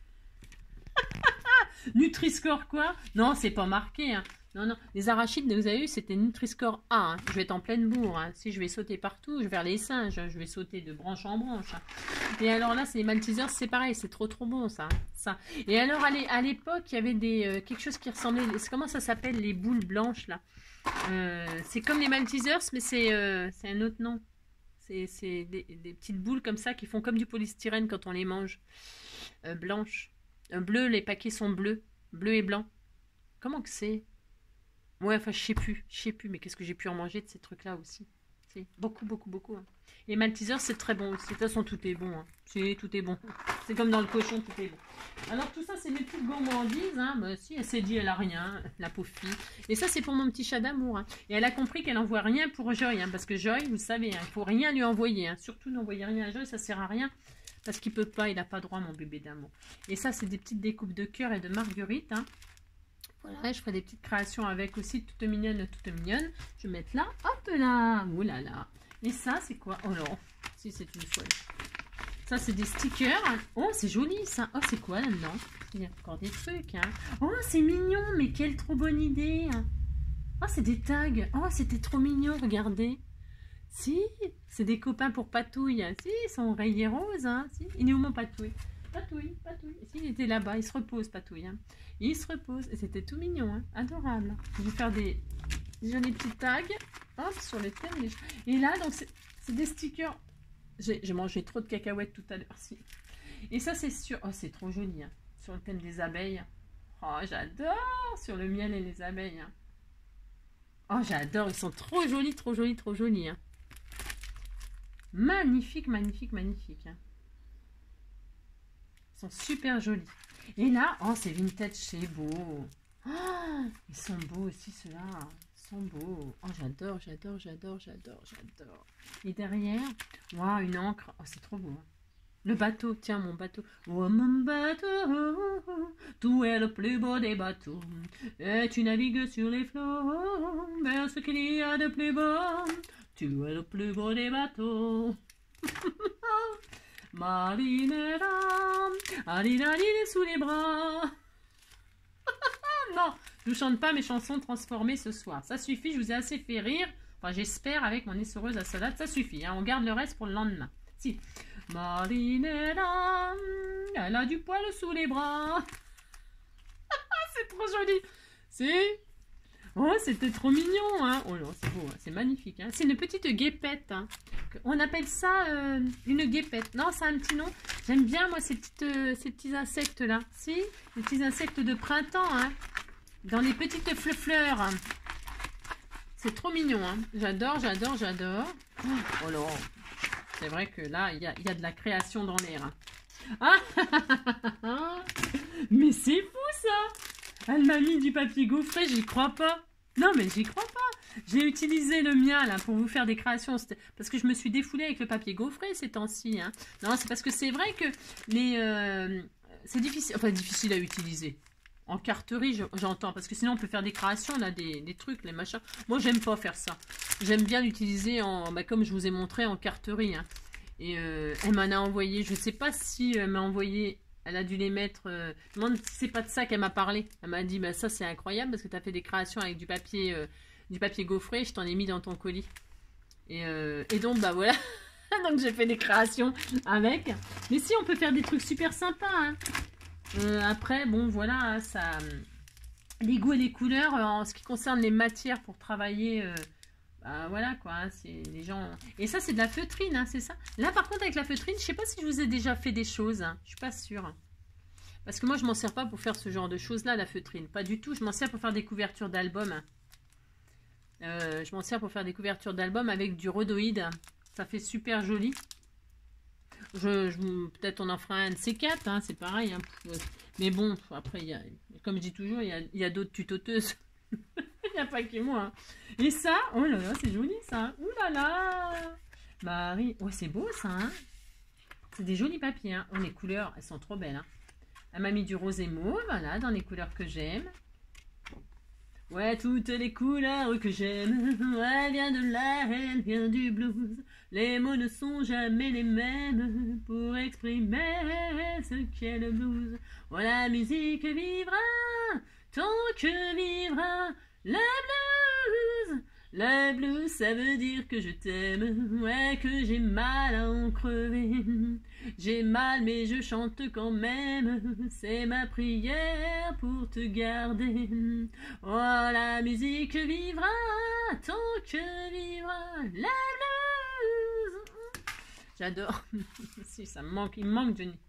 Nutri-Score, quoi? Non, c'est pas marqué. Hein. Non, non. Les arachides, vous avez vu, c'était Nutri-Score A. Hein. Je vais être en pleine bourre. Hein. Si je vais sauter partout, je vais vers les singes. Hein. Je vais sauter de branche en branche. Hein. Et alors là, c'est les Maltesers, c'est pareil. C'est trop, trop bon, ça. ça. Et alors, à l'époque, il y avait des, euh, quelque chose qui ressemblait... Comment ça s'appelle, les boules blanches, là euh, c'est comme les Maltesers, mais c'est euh, un autre nom. C'est des, des petites boules comme ça qui font comme du polystyrène quand on les mange. Euh, blanches. Euh, bleu, les paquets sont bleus. Bleu et blanc. Comment que c'est? Ouais, enfin, je sais plus. Je sais plus, mais qu'est-ce que j'ai pu en manger de ces trucs-là aussi? C'est beaucoup, beaucoup, beaucoup. Hein. Les Maltesers, c'est très bon aussi. De toute façon, tout est bon. Hein. Si, tout est bon. C'est comme dans le cochon, tout est bon. Alors, tout ça, c'est mes petites gourmandises. Hein. Bah, si, elle s'est dit, elle a rien, la pauvre fille. Et ça, c'est pour mon petit chat d'amour. Hein. Et elle a compris qu'elle n'envoie rien pour Joy. Hein, parce que Joy, vous savez, hein, il ne faut rien lui envoyer. Hein. Surtout, n'envoyez rien à Joy, ça ne sert à rien. Parce qu'il ne peut pas, il n'a pas droit, mon bébé d'amour. Et ça, c'est des petites découpes de cœur et de marguerite. Hein. Voilà, je ferai des petites créations avec aussi, toutes mignonnes, toutes mignonnes. Je vais mettre là, hop là, ouh là là. Et ça, c'est quoi? Oh non, si c'est une folle. Ça, c'est des stickers. Oh, c'est joli ça. Oh, c'est quoi là-dedans? Il y a encore des trucs. Hein. Oh, c'est mignon, mais quelle trop bonne idée. Oh, c'est des tags. Oh, c'était trop mignon, regardez. Si, c'est des copains pour Patouille. Si, ils sont rayés roses. Hein. Si. Il est où mon Patouille? Patouille, Patouille. Si, il était là-bas, il se repose, Patouille. Hein. Il se repose. Et c'était tout mignon, hein. Adorable. Je vais faire des jolis petits tags. Hop, sur le thème. Des... Et là, donc, c'est des stickers. J'ai mangé trop de cacahuètes tout à l'heure. Si. Et ça, c'est sur... Oh, c'est trop joli. Hein. Sur le thème des abeilles. Oh, j'adore. Sur le miel et les abeilles. Hein. Oh, j'adore. Ils sont trop jolis, trop jolis, trop jolis. Hein. Magnifique, magnifique, magnifique. Hein. Ils sont super jolis. Et là, oh, c'est vintage, c'est beau. Oh, ils sont beaux aussi, ceux-là. Ils sont beaux. Oh, j'adore, j'adore, j'adore, j'adore, j'adore. Et derrière, waouh, une encre. Oh, c'est trop beau. Hein. Le bateau, tiens, mon bateau. Oh, mon bateau, tu es le plus beau des bateaux. Et tu navigues sur les flots vers ce qu'il y a de plus beau. Tu es le plus beau des bateaux. Marinera, alinalile sous les bras. Non, je ne chante pas mes chansons transformées ce soir. Ça suffit, je vous ai assez fait rire. Enfin, j'espère avec mon essoreuse à salade, ça suffit. Hein, on garde le reste pour le lendemain. Si. Marinera, elle a du poil sous les bras. C'est trop joli. C'est... Oh, c'était trop mignon, hein. Oh non, c'est beau, hein. C'est magnifique. Hein. C'est une petite guépette. Hein. On appelle ça euh, une guépette. Non, c'est un petit nom. J'aime bien, moi, ces, petites, euh, ces petits insectes-là. Si, les petits insectes de printemps, hein. Dans les petites fleurs. Hein. C'est trop mignon, hein. J'adore, j'adore, j'adore. Oh là, c'est vrai que là, il y a, y a de la création dans l'air. Hein. Ah, mais c'est fou, ça. Elle m'a mis du papier gaufré, j'y crois pas. Non, mais j'y crois pas. J'ai utilisé le mien, là, pour vous faire des créations. Parce que je me suis défoulée avec le papier gaufré ces temps-ci. Hein. Non, c'est parce que c'est vrai que les... Euh, c'est difficile, enfin, difficile à utiliser. En carterie, j'entends. Parce que sinon, on peut faire des créations, là, des, des trucs, les machins. Moi, j'aime pas faire ça. J'aime bien l'utiliser, en, bah, comme je vous ai montré, en carterie. Hein. Et euh, elle m'en a envoyé. Je sais pas si elle m'a envoyé... Elle a dû les mettre... Euh, je me demande si c'est pas de ça qu'elle m'a parlé. Elle m'a dit, bah, ça c'est incroyable parce que tu as fait des créations avec du papier, euh, du papier gaufré. Je t'en ai mis dans ton colis. Et, euh, et donc, bah voilà. Donc j'ai fait des créations avec. Mais si, on peut faire des trucs super sympas. Hein. Euh, après, bon, voilà, ça... Les goûts et les couleurs, en ce qui concerne les matières pour travailler... Euh, bah voilà quoi, hein, c'est les gens... Et ça c'est de la feutrine, hein, c'est ça. Là par contre avec la feutrine, je sais pas si je vous ai déjà fait des choses, hein, je suis pas sûre. Parce que moi je m'en sers pas pour faire ce genre de choses là, la feutrine, pas du tout. Je m'en sers pour faire des couvertures d'albums. Euh, je m'en sers pour faire des couvertures d'albums avec du rhodoïde. Ça fait super joli. Je, je, peut-être on en fera un de ces quatre, hein, c'est pareil. Hein. Mais bon, après, y a, comme je dis toujours, il y a, y a d'autres tutoteuses. Il n'y a pas que moi. Hein. Et ça, oh là là, c'est joli ça. Ouh là là. Marie, oh c'est beau ça. Hein. C'est des jolis papiers. Hein. Oh, les couleurs, elles sont trop belles. Hein. Elle m'a mis du rose et mauve, voilà, dans les couleurs que j'aime. Ouais, toutes les couleurs que j'aime. Elle vient de là, elle vient du blues. Les mots ne sont jamais les mêmes pour exprimer ce qu'est le blues. Oh, la musique vivra tant que vivra le blues. Le blues, ça veut dire que je t'aime, ouais, que j'ai mal à en crever. J'ai mal, mais je chante quand même, c'est ma prière pour te garder. Oh, la musique vivra tant que vivra le blues. J'adore. Si, ça me manque, il me manque Johnny.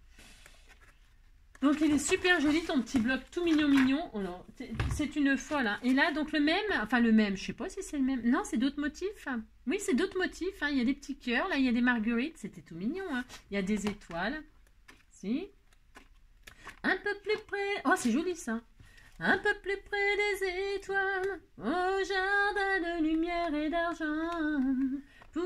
Donc il est super joli ton petit bloc tout mignon mignon. Oh c'est une folle. Hein. Et là donc le même, enfin le même, je sais pas si c'est le même. Non, c'est d'autres motifs. Oui, c'est d'autres motifs. Hein. Il y a des petits cœurs, là il y a des marguerites, c'était tout mignon. Hein. Il y a des étoiles. Si. Un peu plus près. Oh, c'est joli ça. Un peu plus près des étoiles, au jardin de lumière et d'argent, pour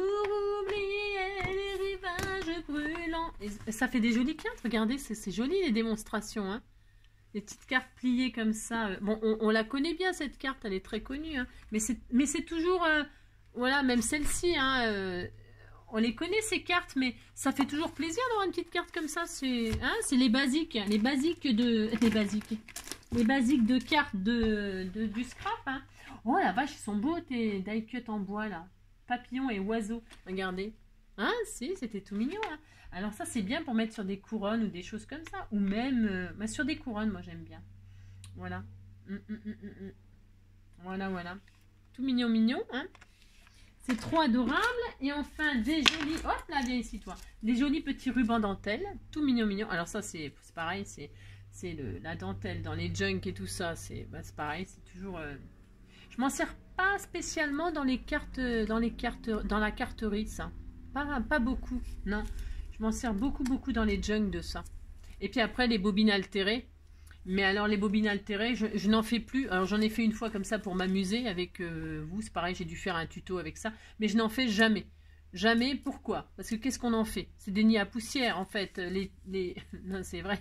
oublier les rivages brûlants. Et ça fait des jolies cartes, regardez, c'est joli les démonstrations. Hein. Les petites cartes pliées comme ça. Bon, on, on la connaît bien cette carte, elle est très connue. Hein. Mais c'est toujours, euh, voilà, même celle-ci, hein, euh, on les connaît ces cartes, mais ça fait toujours plaisir d'avoir une petite carte comme ça. C'est hein, les basiques, les basiques de... Les basiques. Les basiques de cartes de, de, du scrap. Hein. Oh la vache, ils sont beaux tes die cut en bois là. Papillons et oiseaux. Regardez. Hein, si, c'était tout mignon. Hein. Alors ça, c'est bien pour mettre sur des couronnes ou des choses comme ça. Ou même euh, bah, sur des couronnes, moi j'aime bien. Voilà. Hum, hum, hum, hum. Voilà, voilà. Tout mignon, mignon. Hein. C'est trop adorable. Et enfin, des jolis... Hop là, viens ici toi. Des jolis petits rubans dentelle. Tout mignon, mignon. Alors ça, c'est pareil, c'est... C'est la dentelle dans les junk et tout ça. C'est bah, pareil, c'est toujours... Euh... Je m'en sers pas spécialement dans les cartes, dans les cartes, dans la carterie, ça. Pas, pas beaucoup, non. Je m'en sers beaucoup, beaucoup dans les junk de ça. Et puis après, les bobines altérées. Mais alors, les bobines altérées, je, je n'en fais plus. Alors, j'en ai fait une fois comme ça pour m'amuser avec euh, vous. C'est pareil, j'ai dû faire un tuto avec ça. Mais je n'en fais jamais. Jamais. Pourquoi? Parce que qu'est-ce qu'on en fait? C'est des nids à poussière, en fait. Les, les... Non, c'est vrai.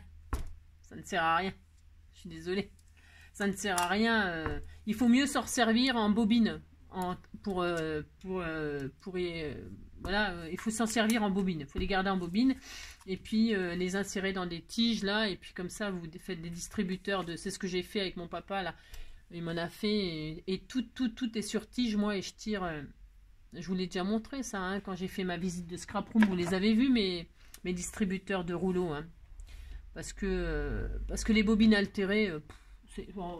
Ça ne sert à rien. Je suis désolée. Ça ne sert à rien. Euh, il faut mieux s'en servir en bobine. En, pour, euh, pour, euh, pour euh, voilà, euh, il faut s'en servir en bobine. Il faut les garder en bobine. Et puis euh, les insérer dans des tiges là. Et puis comme ça, vous faites des distributeurs de. C'est ce que j'ai fait avec mon papa là. Il m'en a fait. Et, et tout, tout, tout est sur tige, moi. Et je tire. Euh, je vous l'ai déjà montré ça. Hein, quand j'ai fait ma visite de Scrap Room, vous les avez vus, mes, mes distributeurs de rouleaux. Hein. Parce que, euh, parce que les bobines altérées, euh, c'est bon,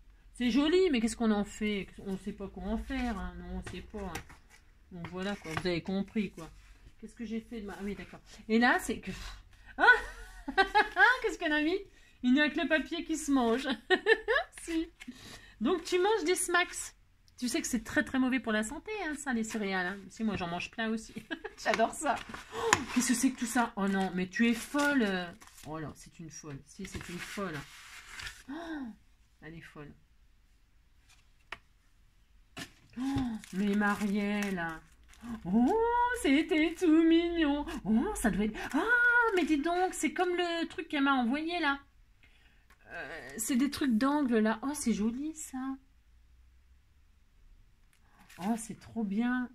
joli, mais qu'est-ce qu'on en fait? On ne sait pas quoi en faire, hein. Non, on ne sait pas. Hein. Donc voilà, quoi. Vous avez compris, quoi. Qu'est-ce que j'ai fait de ma... Ah oui, d'accord. Et là, c'est que... Ah qu'est-ce qu'on a mis? Il n'y a que le papier qui se mange. Si. Donc, tu manges des smacks. Tu sais que c'est très, très mauvais pour la santé, hein, ça, les céréales. Hein. Si, moi, j'en mange plein aussi. J'adore ça. Oh, qu'est-ce que c'est que tout ça? Oh non, mais tu es folle. Oh là, c'est une folle. Si, c'est une folle. Oh, Elle est folle. Oh, mais Marielle. Oh, c'était tout mignon. Oh, ça doit être... Ah, mais dis donc, c'est comme le truc qu'elle m'a envoyé là. Euh, c'est des trucs d'angle là. Oh, c'est joli ça. Oh, c'est trop bien.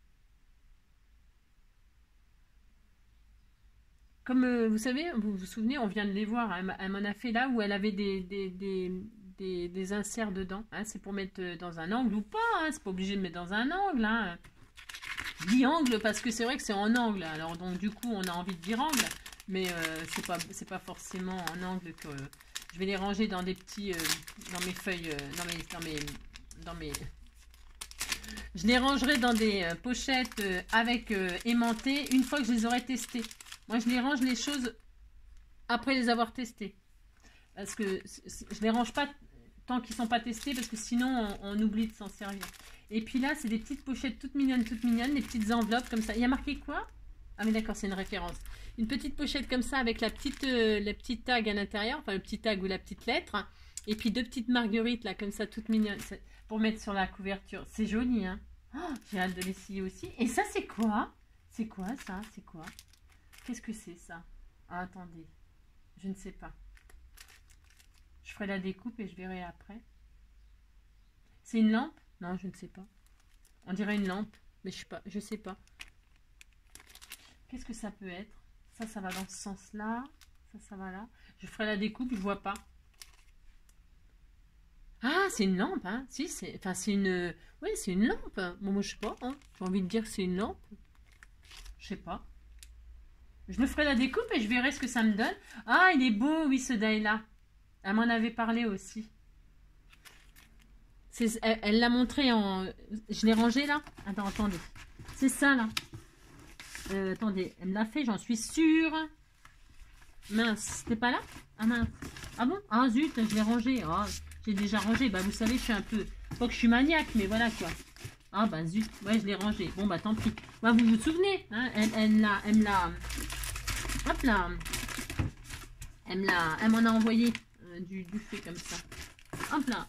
Comme euh, vous savez, vous vous souvenez, on vient de les voir. Elle, elle m'en a fait là où elle avait des, des, des, des, des inserts dedans. Hein, c'est pour mettre dans un angle ou pas. Hein, c'est pas obligé de mettre dans un angle. Hein. Je dis angle parce que c'est vrai que c'est en angle. Alors donc du coup, on a envie de dire angle. Mais euh, c'est pas, c'est pas forcément en angle que... Euh, je vais les ranger dans des petits... Euh, dans mes feuilles... Euh, dans mes... Dans mes, dans mes je les rangerai dans des euh, pochettes euh, avec euh, aimanté une fois que je les aurai testées. Moi, je les range les choses après les avoir testées. Parce que je les range pas tant qu'ils sont pas testés parce que sinon, on, on oublie de s'en servir. Et puis là, c'est des petites pochettes toutes mignonnes, toutes mignonnes, des petites enveloppes comme ça. Il y a marqué quoi? Ah mais d'accord, c'est une référence. Une petite pochette comme ça avec la petite, euh, la petite tag à l'intérieur, enfin le petit tag ou la petite lettre. Et puis deux petites marguerites là, comme ça, toutes mignonnes, pour mettre sur la couverture. C'est joli, hein? Oh, j'ai hâte de l'essayer aussi. Et ça, c'est quoi? C'est quoi ça? C'est quoi? Qu'est-ce que c'est ça? Ah, attendez, je ne sais pas. Je ferai la découpe et je verrai après. C'est une lampe? Non, je ne sais pas. On dirait une lampe, mais je sais pas. Je sais pas. Qu'est-ce que ça peut être? Ça, ça va dans ce sens-là. Ça, ça va là. Je ferai la découpe, je vois pas. Ah, c'est une lampe, hein? Si, c'est... Enfin, c'est une... Oui, c'est une lampe. Bon, moi, je sais pas, hein. J'ai envie de dire que c'est une lampe. Je sais pas. Je me ferai la découpe et je verrai ce que ça me donne. Ah, il est beau, oui, ce die-là. Elle m'en avait parlé aussi. Elle l'a montré en... Je l'ai rangé, là. Attends, attendez. C'est ça, là. Euh, attendez, elle me l'a fait, j'en suis sûre. Mince, c'était pas là? Ah mince. Ah bon? Ah zut, je l'ai rangé. Oh, j'ai déjà rangé. Bah, vous savez, je suis un peu... Pas que je suis maniaque, mais voilà, quoi. Ah bah zut, ouais, je l'ai rangé. Bon bah tant pis. Bah, vous vous souvenez, hein, elle, elle l'a, elle me l'a, hop là, elle me l'a, elle m'en a envoyé euh, du, du fait comme ça. Hop là.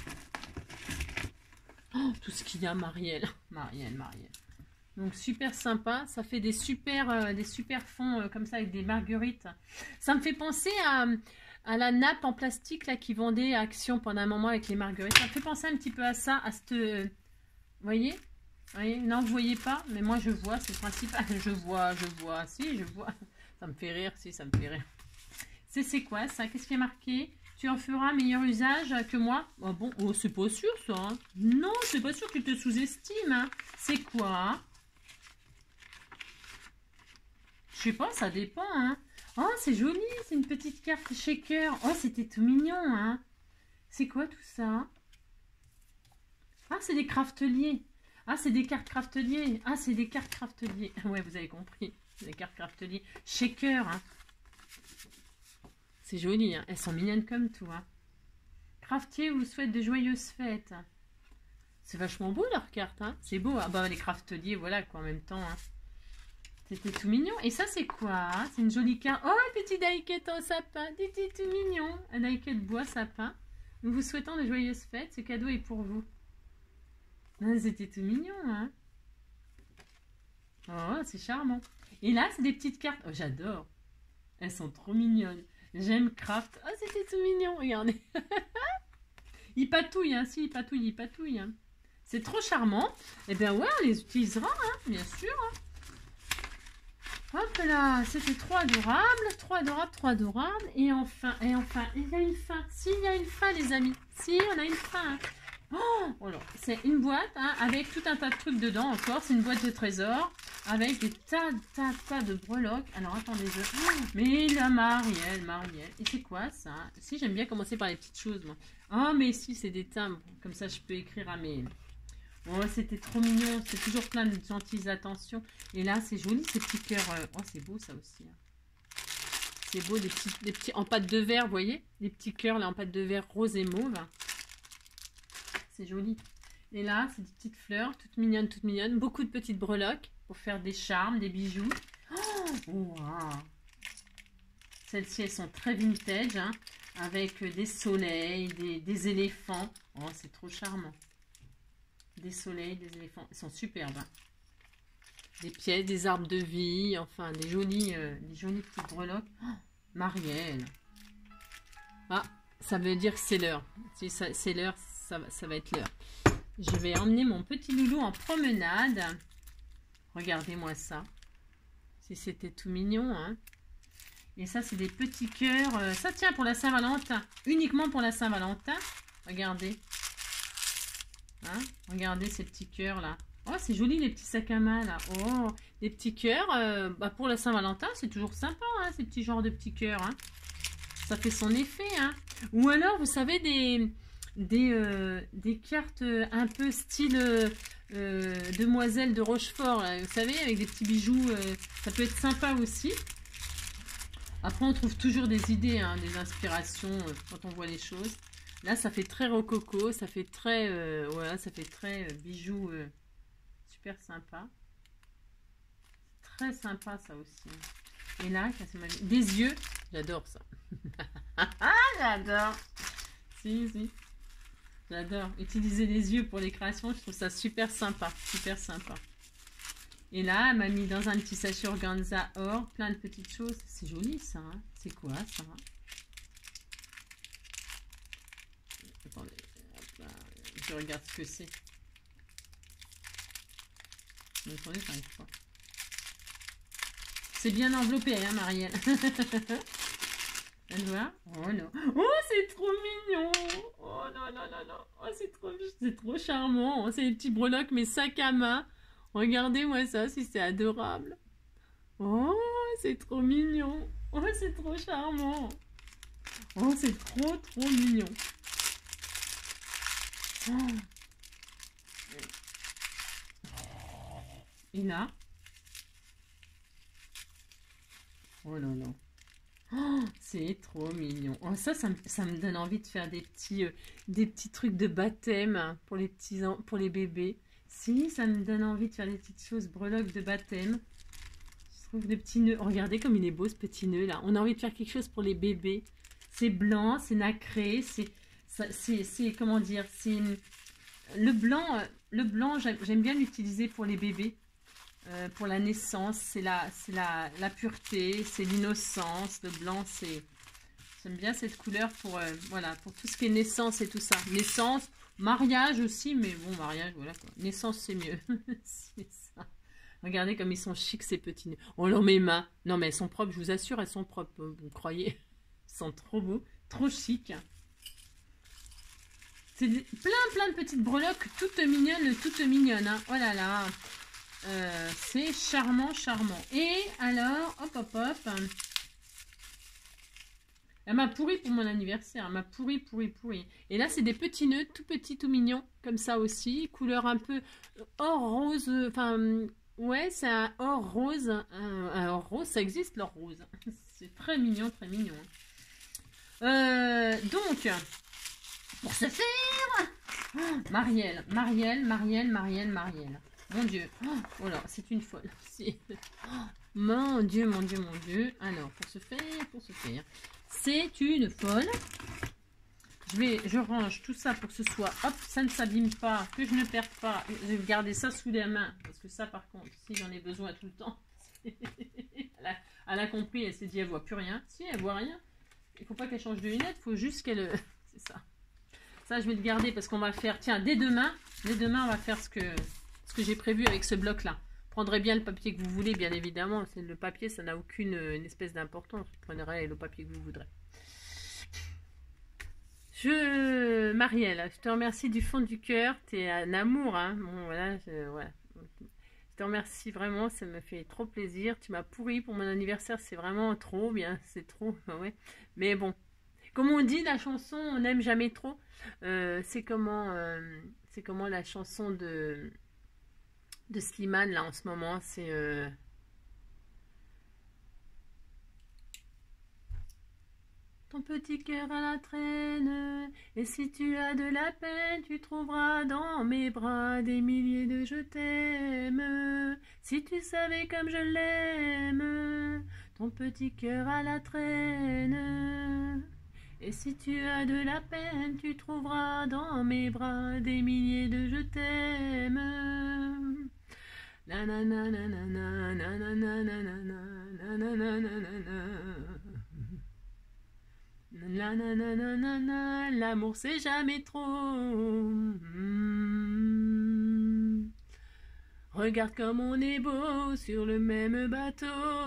Oh, tout ce qu'il y a, Marielle, Marielle, Marielle. Donc super sympa, ça fait des super, euh, des super fonds euh, comme ça avec des marguerites. Ça me fait penser à, à la nappe en plastique là qui vendait à Action pendant un moment avec les marguerites. Ça me fait penser un petit peu à ça, à cette... Euh, Vous voyez? Vous voyez? Non, vous voyez pas, mais moi je vois, c'est le principal. Je vois, je vois, si, je vois. Ça me fait rire, si, ça me fait rire. C'est c'est quoi ça? Qu'est-ce qui est marqué? Tu en feras meilleur usage que moi? Ah bon, oh, c'est pas sûr ça. Hein. Non, c'est pas sûr que tu te sous-estimes. Hein. C'est quoi? Je sais pas, ça dépend. Hein. Oh, c'est joli, c'est une petite carte shaker. Oh, c'était tout mignon. Hein. C'est quoi tout ça? Ah, c'est des crafteliers. Ah, c'est des cartes crafteliers. Ah, c'est des cartes crafteliers. Ouais, vous avez compris. Des cartes crafteliers. Shaker. Hein. C'est joli. Hein. Elles sont mignonnes comme tout. Hein. Craftier vous souhaite de joyeuses fêtes. C'est vachement beau leurs cartes. Hein. C'est beau. Ah, bah, les crafteliers, voilà quoi, en même temps. Hein. C'était tout mignon. Et ça, c'est quoi? C'est une jolie carte. Oh, un petit die-cut en sapin. C'était tout mignon. Un die-cut bois sapin. Nous vous souhaitons de joyeuses fêtes. Ce cadeau est pour vous. C'était tout mignon, hein. Oh, c'est charmant. Et là, c'est des petites cartes. Oh, j'adore. Elles sont trop mignonnes. J'aime craft. Oh, c'était tout mignon, regardez. Il patouille, hein. Si, il patouille, il patouille. Hein. C'est trop charmant. Eh bien, ouais, on les utilisera, hein, bien sûr. Hein. Hop là, c'était trop adorable, trop adorable, trop adorable. Et enfin, et enfin, il y a une fin. Si, il y a une fin, les amis. Si, on a une fin. Hein. Oh, voilà. C'est une boîte hein, avec tout un tas de trucs dedans encore. C'est une boîte de trésor avec des tas, tas, tas de breloques. Alors, attendez. Je... Oh, mais la Marielle, Marielle. Et c'est quoi ça? Si, j'aime bien commencer par les petites choses, moi. Oh, mais si, c'est des timbres. Comme ça, je peux écrire à mes... Oh, c'était trop mignon. C'est toujours plein de gentilles attentions. Et là, c'est joli, ces petits cœurs. Oh, c'est beau, ça aussi. Hein. C'est beau, des petits, des petits en pâte de verre, vous voyez? Des petits cœurs, là, en pâte de verre rose et mauve. C'est joli. Et là, c'est des petites fleurs, toutes mignonnes, toutes mignonnes. Beaucoup de petites breloques pour faire des charmes, des bijoux. Oh, wow. Celles-ci, elles sont très vintage. Hein, avec des soleils, des, des éléphants. Oh, c'est trop charmant. Des soleils, des éléphants. Ils sont superbes. Hein. Des pièces, des arbres de vie. Enfin, des jolies, euh, des jolies petites breloques. Oh, Marielle. Ah, ça veut dire que c'est l'heure. Si c'est l'heure, ça, ça va être l'heure. Je vais emmener mon petit loulou en promenade. Regardez-moi ça. Si c'était tout mignon, hein. Et ça, c'est des petits cœurs. Euh, ça tient pour la Saint-Valentin. Uniquement pour la Saint-Valentin. Regardez. Hein? Regardez ces petits cœurs là. Oh, c'est joli les petits sacs à main là. Oh, des petits cœurs. Euh, bah, pour la Saint-Valentin, c'est toujours sympa, hein, ces petits genres de petits cœurs. Hein. Ça fait son effet. Hein. Ou alors, vous savez, des, des, euh, des cartes un peu style euh, euh, demoiselle de Rochefort. Là, vous savez, avec des petits bijoux. Euh, ça peut être sympa aussi. Après, on trouve toujours des idées, hein, des inspirations euh, quand on voit les choses. Là, ça fait très rococo, ça fait très, euh, voilà, ça fait très euh, bijoux euh, super sympa. Très sympa, ça aussi. Et là, des yeux, j'adore ça. Ah, j'adore. Si, si. J'adore. Utiliser les yeux pour les créations, je trouve ça super sympa, super sympa. Et là, elle m'a mis dans un petit sachet organza or, plein de petites choses. C'est joli ça, hein. C'est quoi ça? Attendez, hop là, je regarde ce que c'est. Attendez, j'arrive pas. C'est bien enveloppé, hein, Marielle. Elle voit? Oh non. Oh, c'est trop mignon. Oh non, non, non, non. Oh, c'est trop, c'est trop charmant. C'est des petits breloques, mais sac à main. Regardez-moi ça, si c'est adorable. Oh, c'est trop mignon. Oh, c'est trop charmant. Oh, c'est trop, trop mignon. Oh. Et là. Oh là là. Oh, c'est trop mignon. Oh, ça, ça me, ça me donne envie de faire des petits, euh, des petits trucs de baptême hein, pour les petits, pour les bébés. Si, ça me donne envie de faire des petites choses breloques de baptême. Je trouve des petits nœuds. Oh, regardez comme il est beau ce petit nœud là. On a envie de faire quelque chose pour les bébés. C'est blanc, c'est nacré, c'est, c'est, comment dire, c'est le blanc. Le blanc, j'aime bien l'utiliser pour les bébés, euh, pour la naissance. C'est la, c'est la, la pureté, c'est l'innocence. Le blanc, c'est, j'aime bien cette couleur pour, euh, voilà, pour tout ce qui est naissance et tout ça. Naissance. Mariage aussi, mais bon, mariage, voilà quoi. Naissance, c'est mieux. C'est ça. Regardez comme ils sont chics, ces petits nœuds. On leur met mains. Non, mais elles sont propres, je vous assure, elles sont propres. Vous croyez? Ils sont trop beaux, trop chics. C'est plein, plein de petites breloques, toutes mignonnes, toutes mignonnes. Hein. Oh là là. Euh, c'est charmant, charmant. Et alors, hop, hop, hop. Elle m'a pourri pour mon anniversaire. Elle m'a pourri, pourri, pourri. Et là, c'est des petits nœuds, tout petits, tout mignons. Comme ça aussi. Couleur un peu or rose. Enfin, ouais, c'est un or rose. Un, un or rose, ça existe, l'or rose. C'est très mignon, très mignon. Euh, donc, pour ce faire... Oh, Marielle, Marielle, Marielle, Marielle, Marielle. Mon Dieu. Oh là, c'est une folle. Oh, mon Dieu, mon Dieu, mon Dieu. Alors, pour ce faire, pour ce faire... C'est une folle. Je vais, je range tout ça pour que ce soit, hop, ça ne s'abîme pas, que je ne perde pas. Je vais garder ça sous les mains. Parce que ça, par contre, si j'en ai besoin tout le temps, elle, a, elle a compris, elle s'est dit, elle voit plus rien. Si, elle voit rien. Il ne faut pas qu'elle change de lunettes, il faut juste qu'elle... C'est ça. Ça, je vais le garder parce qu'on va faire, tiens, dès demain, dès demain, on va faire ce que, ce que j'ai prévu avec ce bloc-là. Prendrez bien le papier que vous voulez, bien évidemment. Le papier, ça n'a aucune une espèce d'importance. Vous prendrez le papier que vous voudrez. Je, Marielle, je te remercie du fond du cœur. Tu es un amour. Hein. Bon, voilà, je, voilà. Je te remercie vraiment. Ça me fait trop plaisir. Tu m'as pourri pour mon anniversaire. C'est vraiment trop bien. C'est trop. Ouais. Mais bon, comme on dit, la chanson, on n'aime jamais trop. Euh, c'est comment, euh, c'est comment la chanson de... de Slimane là en ce moment, c'est euh... ton petit cœur à la traîne, et si tu as de la peine, tu trouveras dans mes bras des milliers de je t'aime. Si tu savais comme je l'aime, ton petit cœur à la traîne. Et si tu as de la peine, tu trouveras dans mes bras des milliers de je t'aime. L'amour c'est jamais trop. Regarde comme on est beau sur le même bateau.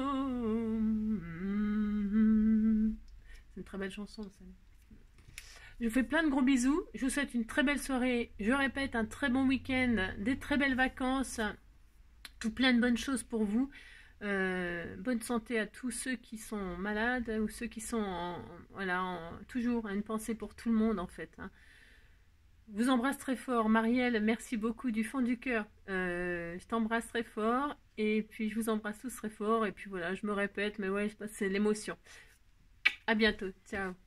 C'est une très belle chanson, ça. Je vous fais plein de gros bisous. Je vous souhaite une très belle soirée. Je répète, un très bon week-end, des très belles vacances. Tout plein de bonnes choses pour vous. Euh, bonne santé à tous ceux qui sont malades ou ceux qui sont en, voilà, en, toujours une pensée pour tout le monde en fait. Hein. Je vous embrasse très fort. Marielle, merci beaucoup du fond du cœur. Euh, je t'embrasse très fort et puis je vous embrasse tous très fort et puis voilà, je me répète, mais ouais, c'est l'émotion. À bientôt. Ciao.